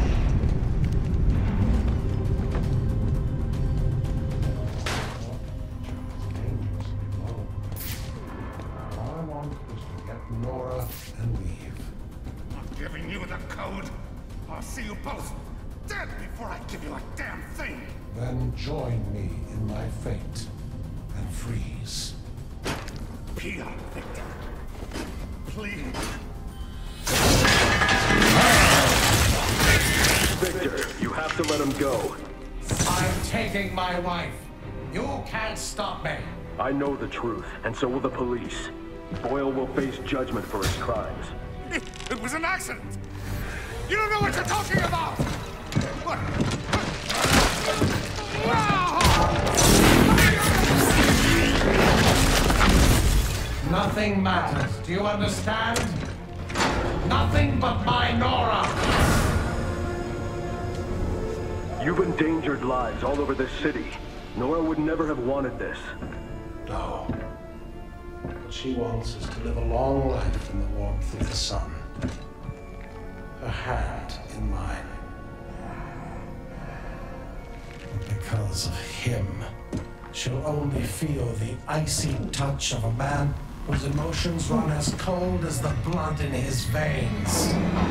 All I want is to get Nora and leave. Giving you the code? I'll see you both dead before I give you a damn thing! Then join me in my fate and freeze. Be on, Victor. Please. Victor, you have to let him go. I'm taking my wife. You can't stop me. I know the truth, and so will the police. Boyle will face judgment for his crimes. It, it was an accident. You don't know what you're talking about. What? Nothing matters. Do you understand? Nothing but my Nora. You've endangered lives all over this city. Nora would never have wanted this. No. What she wants is to live a long life in the warmth of the sun. Her hand in mine. Because of him, she'll only feel the icy touch of a man whose emotions run as cold as the blood in his veins.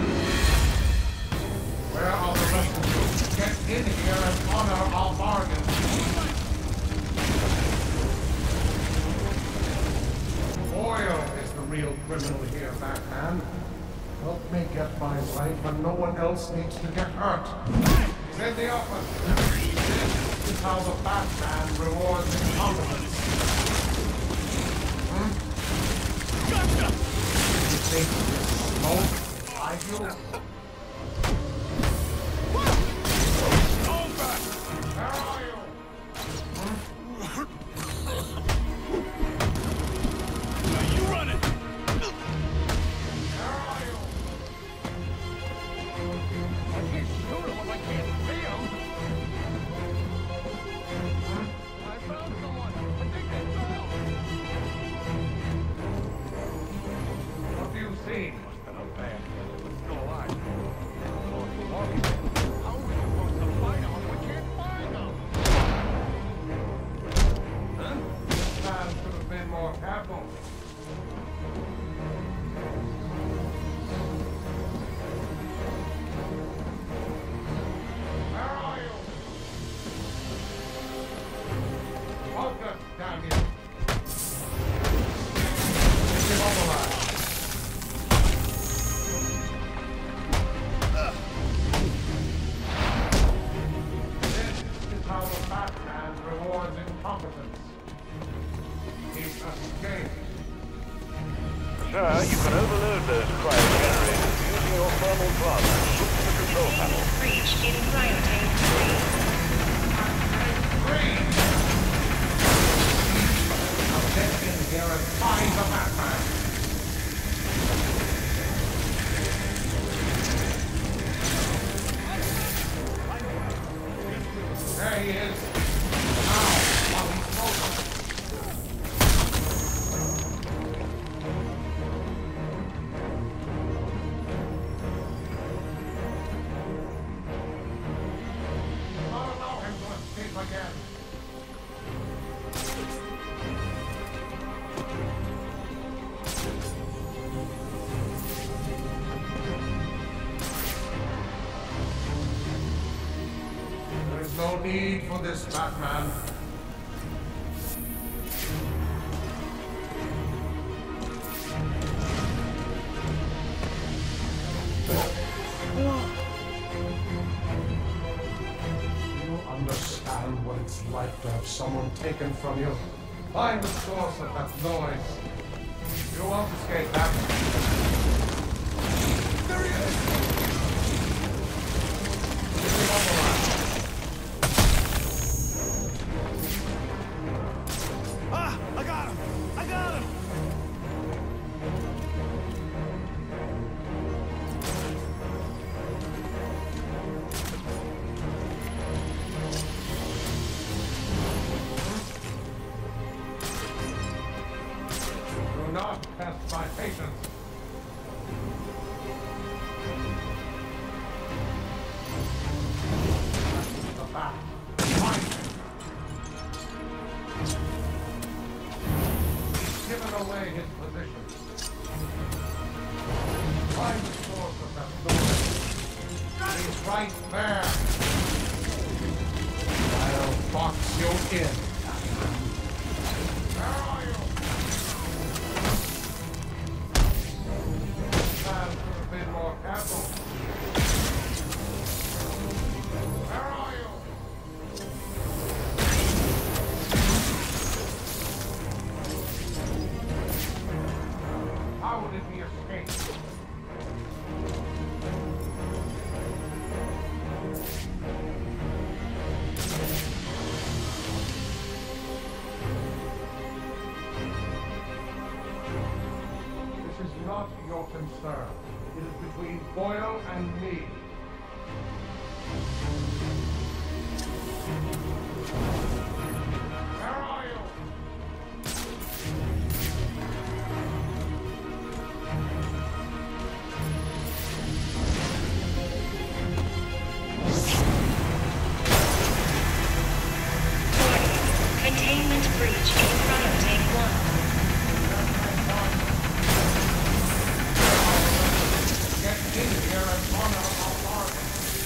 Where are the rest of you? Get in here and honor our bargain. Boyle is the real criminal here, Batman. Help me get my wife, and no one else needs to get hurt. He's in the office. This is how the Batman rewards incompetence. Hmm? Gotcha! You think this smoke? I do. Where are you? Hmm? Are you running? Where are you? I can't shoot him if I can't see him. I found someone. I think they fell. What do you see? Must have been a bad guy, but still alive. How are we supposed to find him if we can't find him? Huh? This man should have been more careful. Where are you? Focus, damn you! Immobilize. This is how the Batman rewards incompetence. He escaped. Sir, you can overload those cryogenerators using your thermal plasma to shoot to the control panel. Breach in cryotank three. Three! Now get in here and find the Batman. There he is. Now, while he's focused. Not allow him to escape again. There is no need for this, Batman. You understand what it's like to have someone taken from you? Find the source of that noise. You won't escape that. There he is! Ah! I got him! I got him! Do not test my patience. The bat. Find him. He's given away his position. Find the source of that noise. He's right there. I'll box you in. Where are you? Man could have been more careful. Captain, sir. It is between Boyle and me. Where are you? Containment breach in Cryotank one. Get in here and honor our bargain.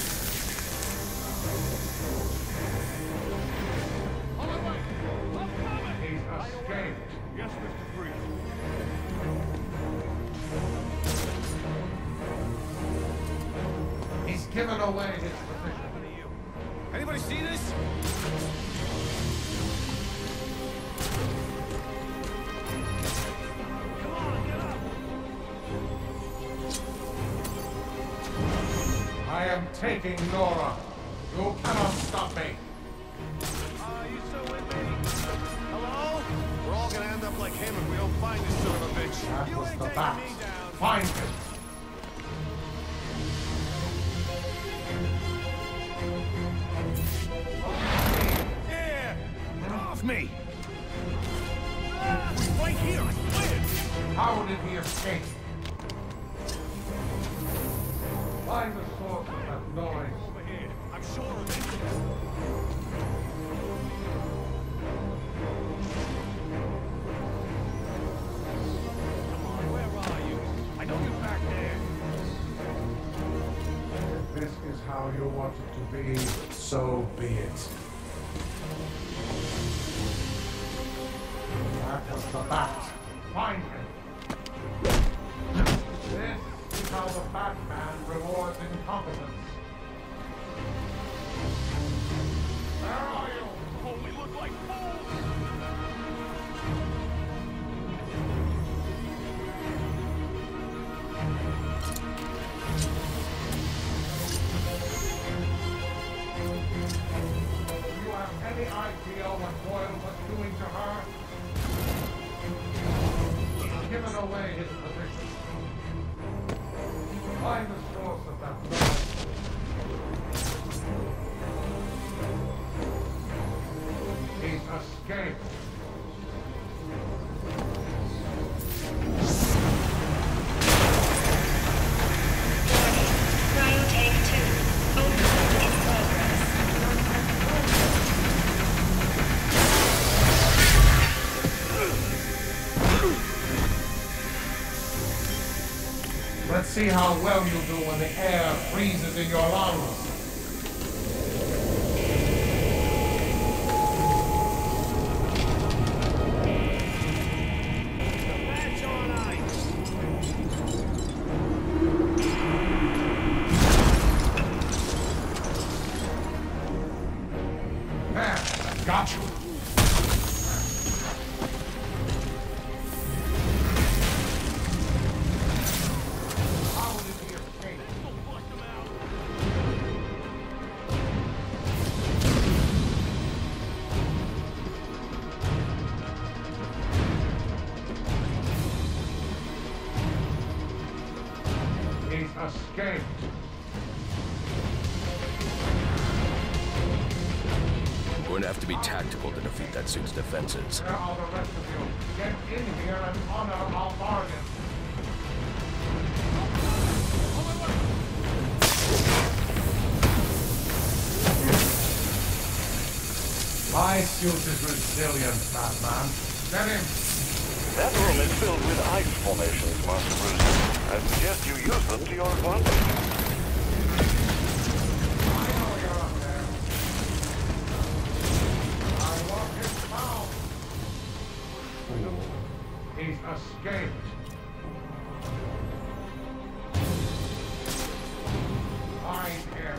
He's escaped. Yes, Mister Freeze. He's given away his position. Anybody see this? I am taking Nora. You cannot stop me. Are you still with me? Hello? We're all gonna end up like him if we don't find this son of a bitch. That You was ain't the taking bat. me down. Find him. Yeah! Get off me! Ah, right here, I swear! How did he escape? Find the source of that noise. Over here. I'm sure of it. Come on, where are you? I know you're back there. If this is how you want it to be, so be it. That was the bat. Find him. This is how the Batman rewards incompetence. Where are you? Oh, we look like fools! Do you have any idea what Boyle was doing to her? He's given away his position. Find the source of that noise. He's escaped. Cryotank two. Opening in progress. Let's see how well you do when the air freezes in your lungs. Match on ice! There, got you. How did he escape? He's escaped. Going to have to be tactical to defeat that suit's defenses. Where are the rest of you? Get in here and honor our bargain. My suit is resilient, Batman. Get him. That room is filled with ice formations, Master Bruce. I suggest you use them to your advantage. I know you're up there. I want him found. He's escaped. Find him.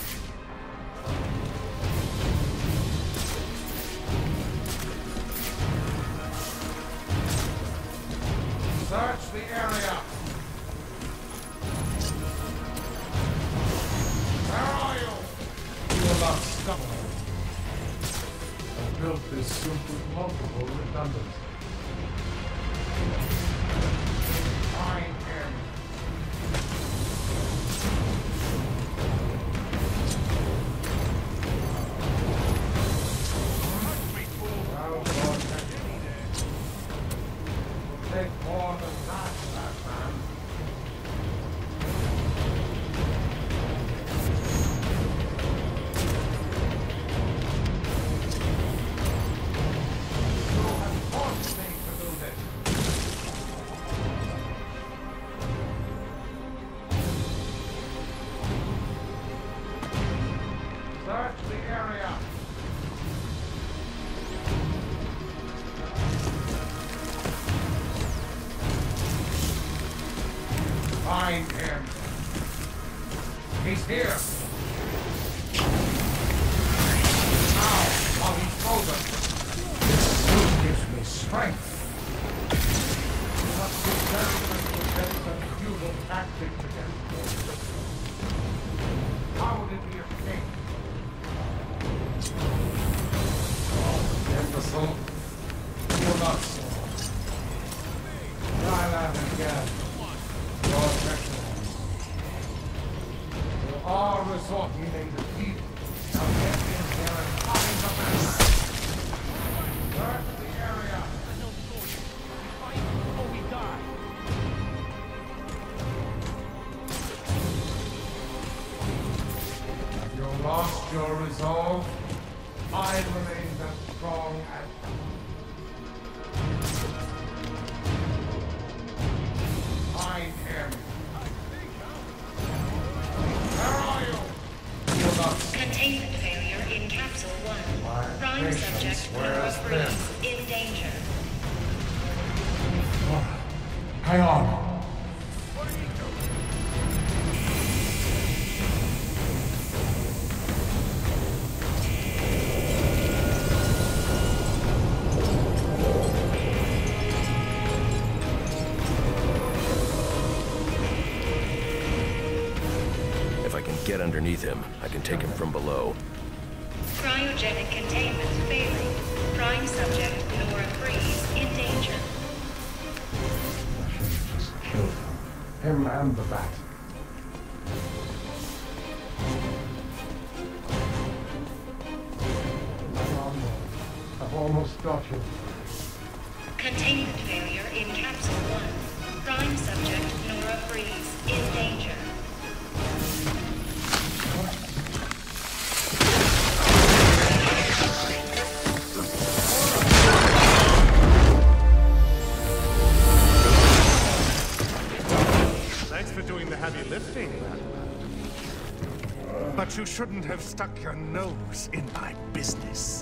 Search the area. Where are you? You are not stubborn. I built this suit with multiple redundancies. Find him. he's here. Now, while he's frozen, this suit gives me strength. You must be desperate to get some futile tactics against me. How did he escape? Oh, imbecile. You're not so. Try that again. Your section. You are resorting a defeat. Now get in here and find the man. Search the area. I know Gordon. We fight or we die. Have you lost your resolve? I remain as strong as... Find him. Where are you? You're not... Containment failure in Capsule one. My Prime patience subject wears Nora thin. Freeze in danger. Nora, hang on. Get underneath him. I can take him from below. Cryogenic containment failing. Prime subject Nora Freeze in danger. Just killed him. Him and the bat. Hang on, I've almost got you. Containment failure in Capsule one. Prime subject Nora Freeze in danger. Heavy lifting, man. But you shouldn't have stuck your nose in my business.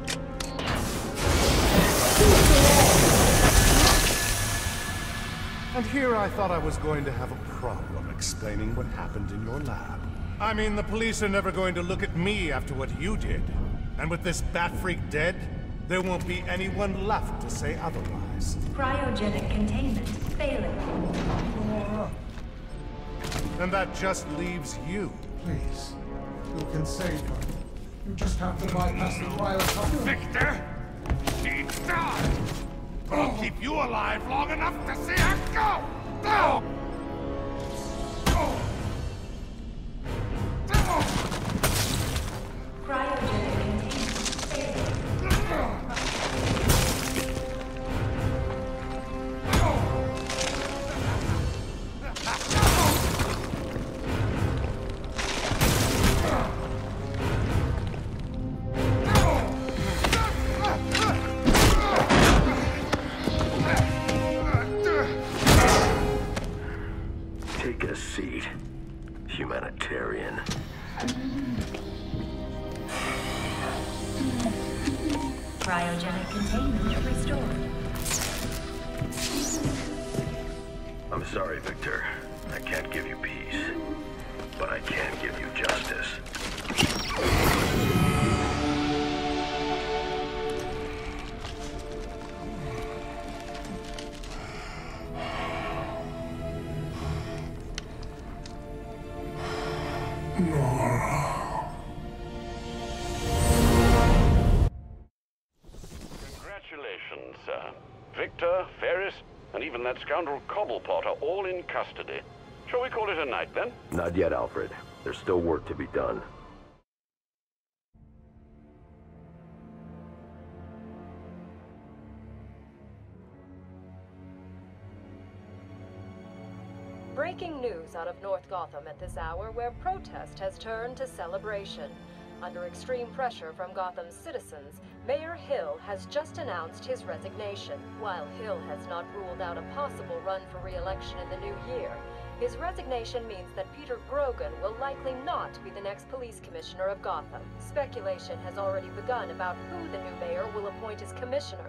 And here I thought I was going to have a problem explaining what happened in your lab. I mean, the police are never going to look at me after what you did. And with this bat freak dead, there won't be anyone left to say otherwise. Cryogenic containment failing. And that just leaves you. Please, you can save her. You just have to bypass the cryo. Victor! She's died! I'll keep you alive long enough to see her go! Go! Cryogenic containment failing. Take a seat, humanitarian. Cryogenic containment restored. I'm sorry, Victor. I can't give you peace, but I can give you justice. Congratulations, sir. Victor, Ferris, and even that scoundrel Cobblepot are all in custody. Shall we call it a night, then? Not yet, Alfred. There's still work to be done. Breaking news out of North Gotham at this hour, where protest has turned to celebration. Under extreme pressure from Gotham's citizens, Mayor Hill has just announced his resignation. While Hill has not ruled out a possible run for re-election in the new year, his resignation means that Peter Grogan will likely not be the next police commissioner of Gotham. Speculation has already begun about who the new mayor will appoint as commissioner,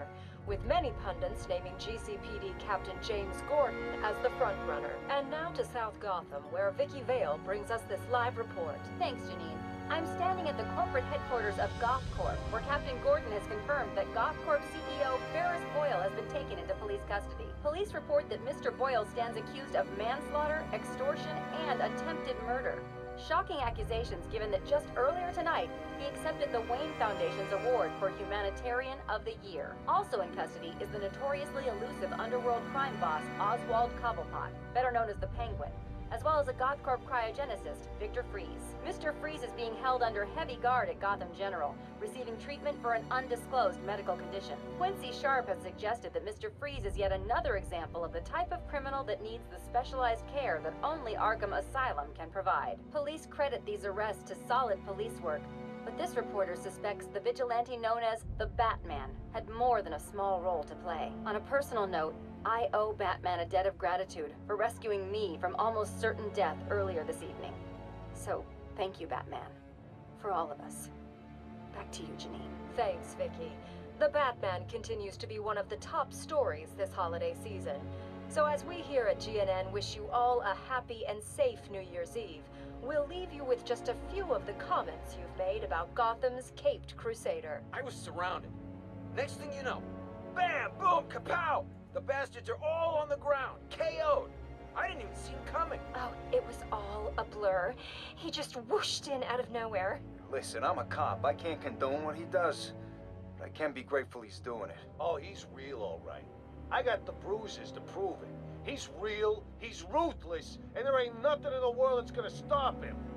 with many pundits naming G C P D Captain James Gordon as the frontrunner. And now to South Gotham, where Vicky Vale brings us this live report. Thanks, Janine. I'm standing at the corporate headquarters of GothCorp, where Captain Gordon has confirmed that GothCorp C E O Ferris Boyle has been taken into police custody. Police report that Mister Boyle stands accused of manslaughter, extortion, and attempted murder. Shocking accusations given that just earlier tonight, he accepted the Wayne Foundation's award for Humanitarian of the Year. Also in custody is the notoriously elusive underworld crime boss Oswald Cobblepot, better known as the Penguin, as well as a GothCorp cryogenicist, Victor Fries. Mister Fries is being held under heavy guard at Gotham General, receiving treatment for an undisclosed medical condition. Quincy Sharp has suggested that Mister Fries is yet another example of the type of criminal that needs the specialized care that only Arkham Asylum can provide. Police credit these arrests to solid police work, but this reporter suspects the vigilante known as the Batman had more than a small role to play. On a personal note, I owe Batman a debt of gratitude for rescuing me from almost certain death earlier this evening. So, thank you, Batman. For all of us. Back to you, Janine. Thanks, Vicky. The Batman continues to be one of the top stories this holiday season. So as we here at G N N wish you all a happy and safe New Year's Eve, we'll leave you with just a few of the comments you've made about Gotham's Caped Crusader. I was surrounded. Next thing you know, bam, boom, kapow! The bastards are all on the ground, K O'd. I didn't even see him coming. Oh, it was all a blur. He just whooshed in out of nowhere. Listen, I'm a cop. I can't condone what he does, but I can be grateful he's doing it. Oh, he's real, all right. I got the bruises to prove it. He's real, he's ruthless, and there ain't nothing in the world that's gonna stop him.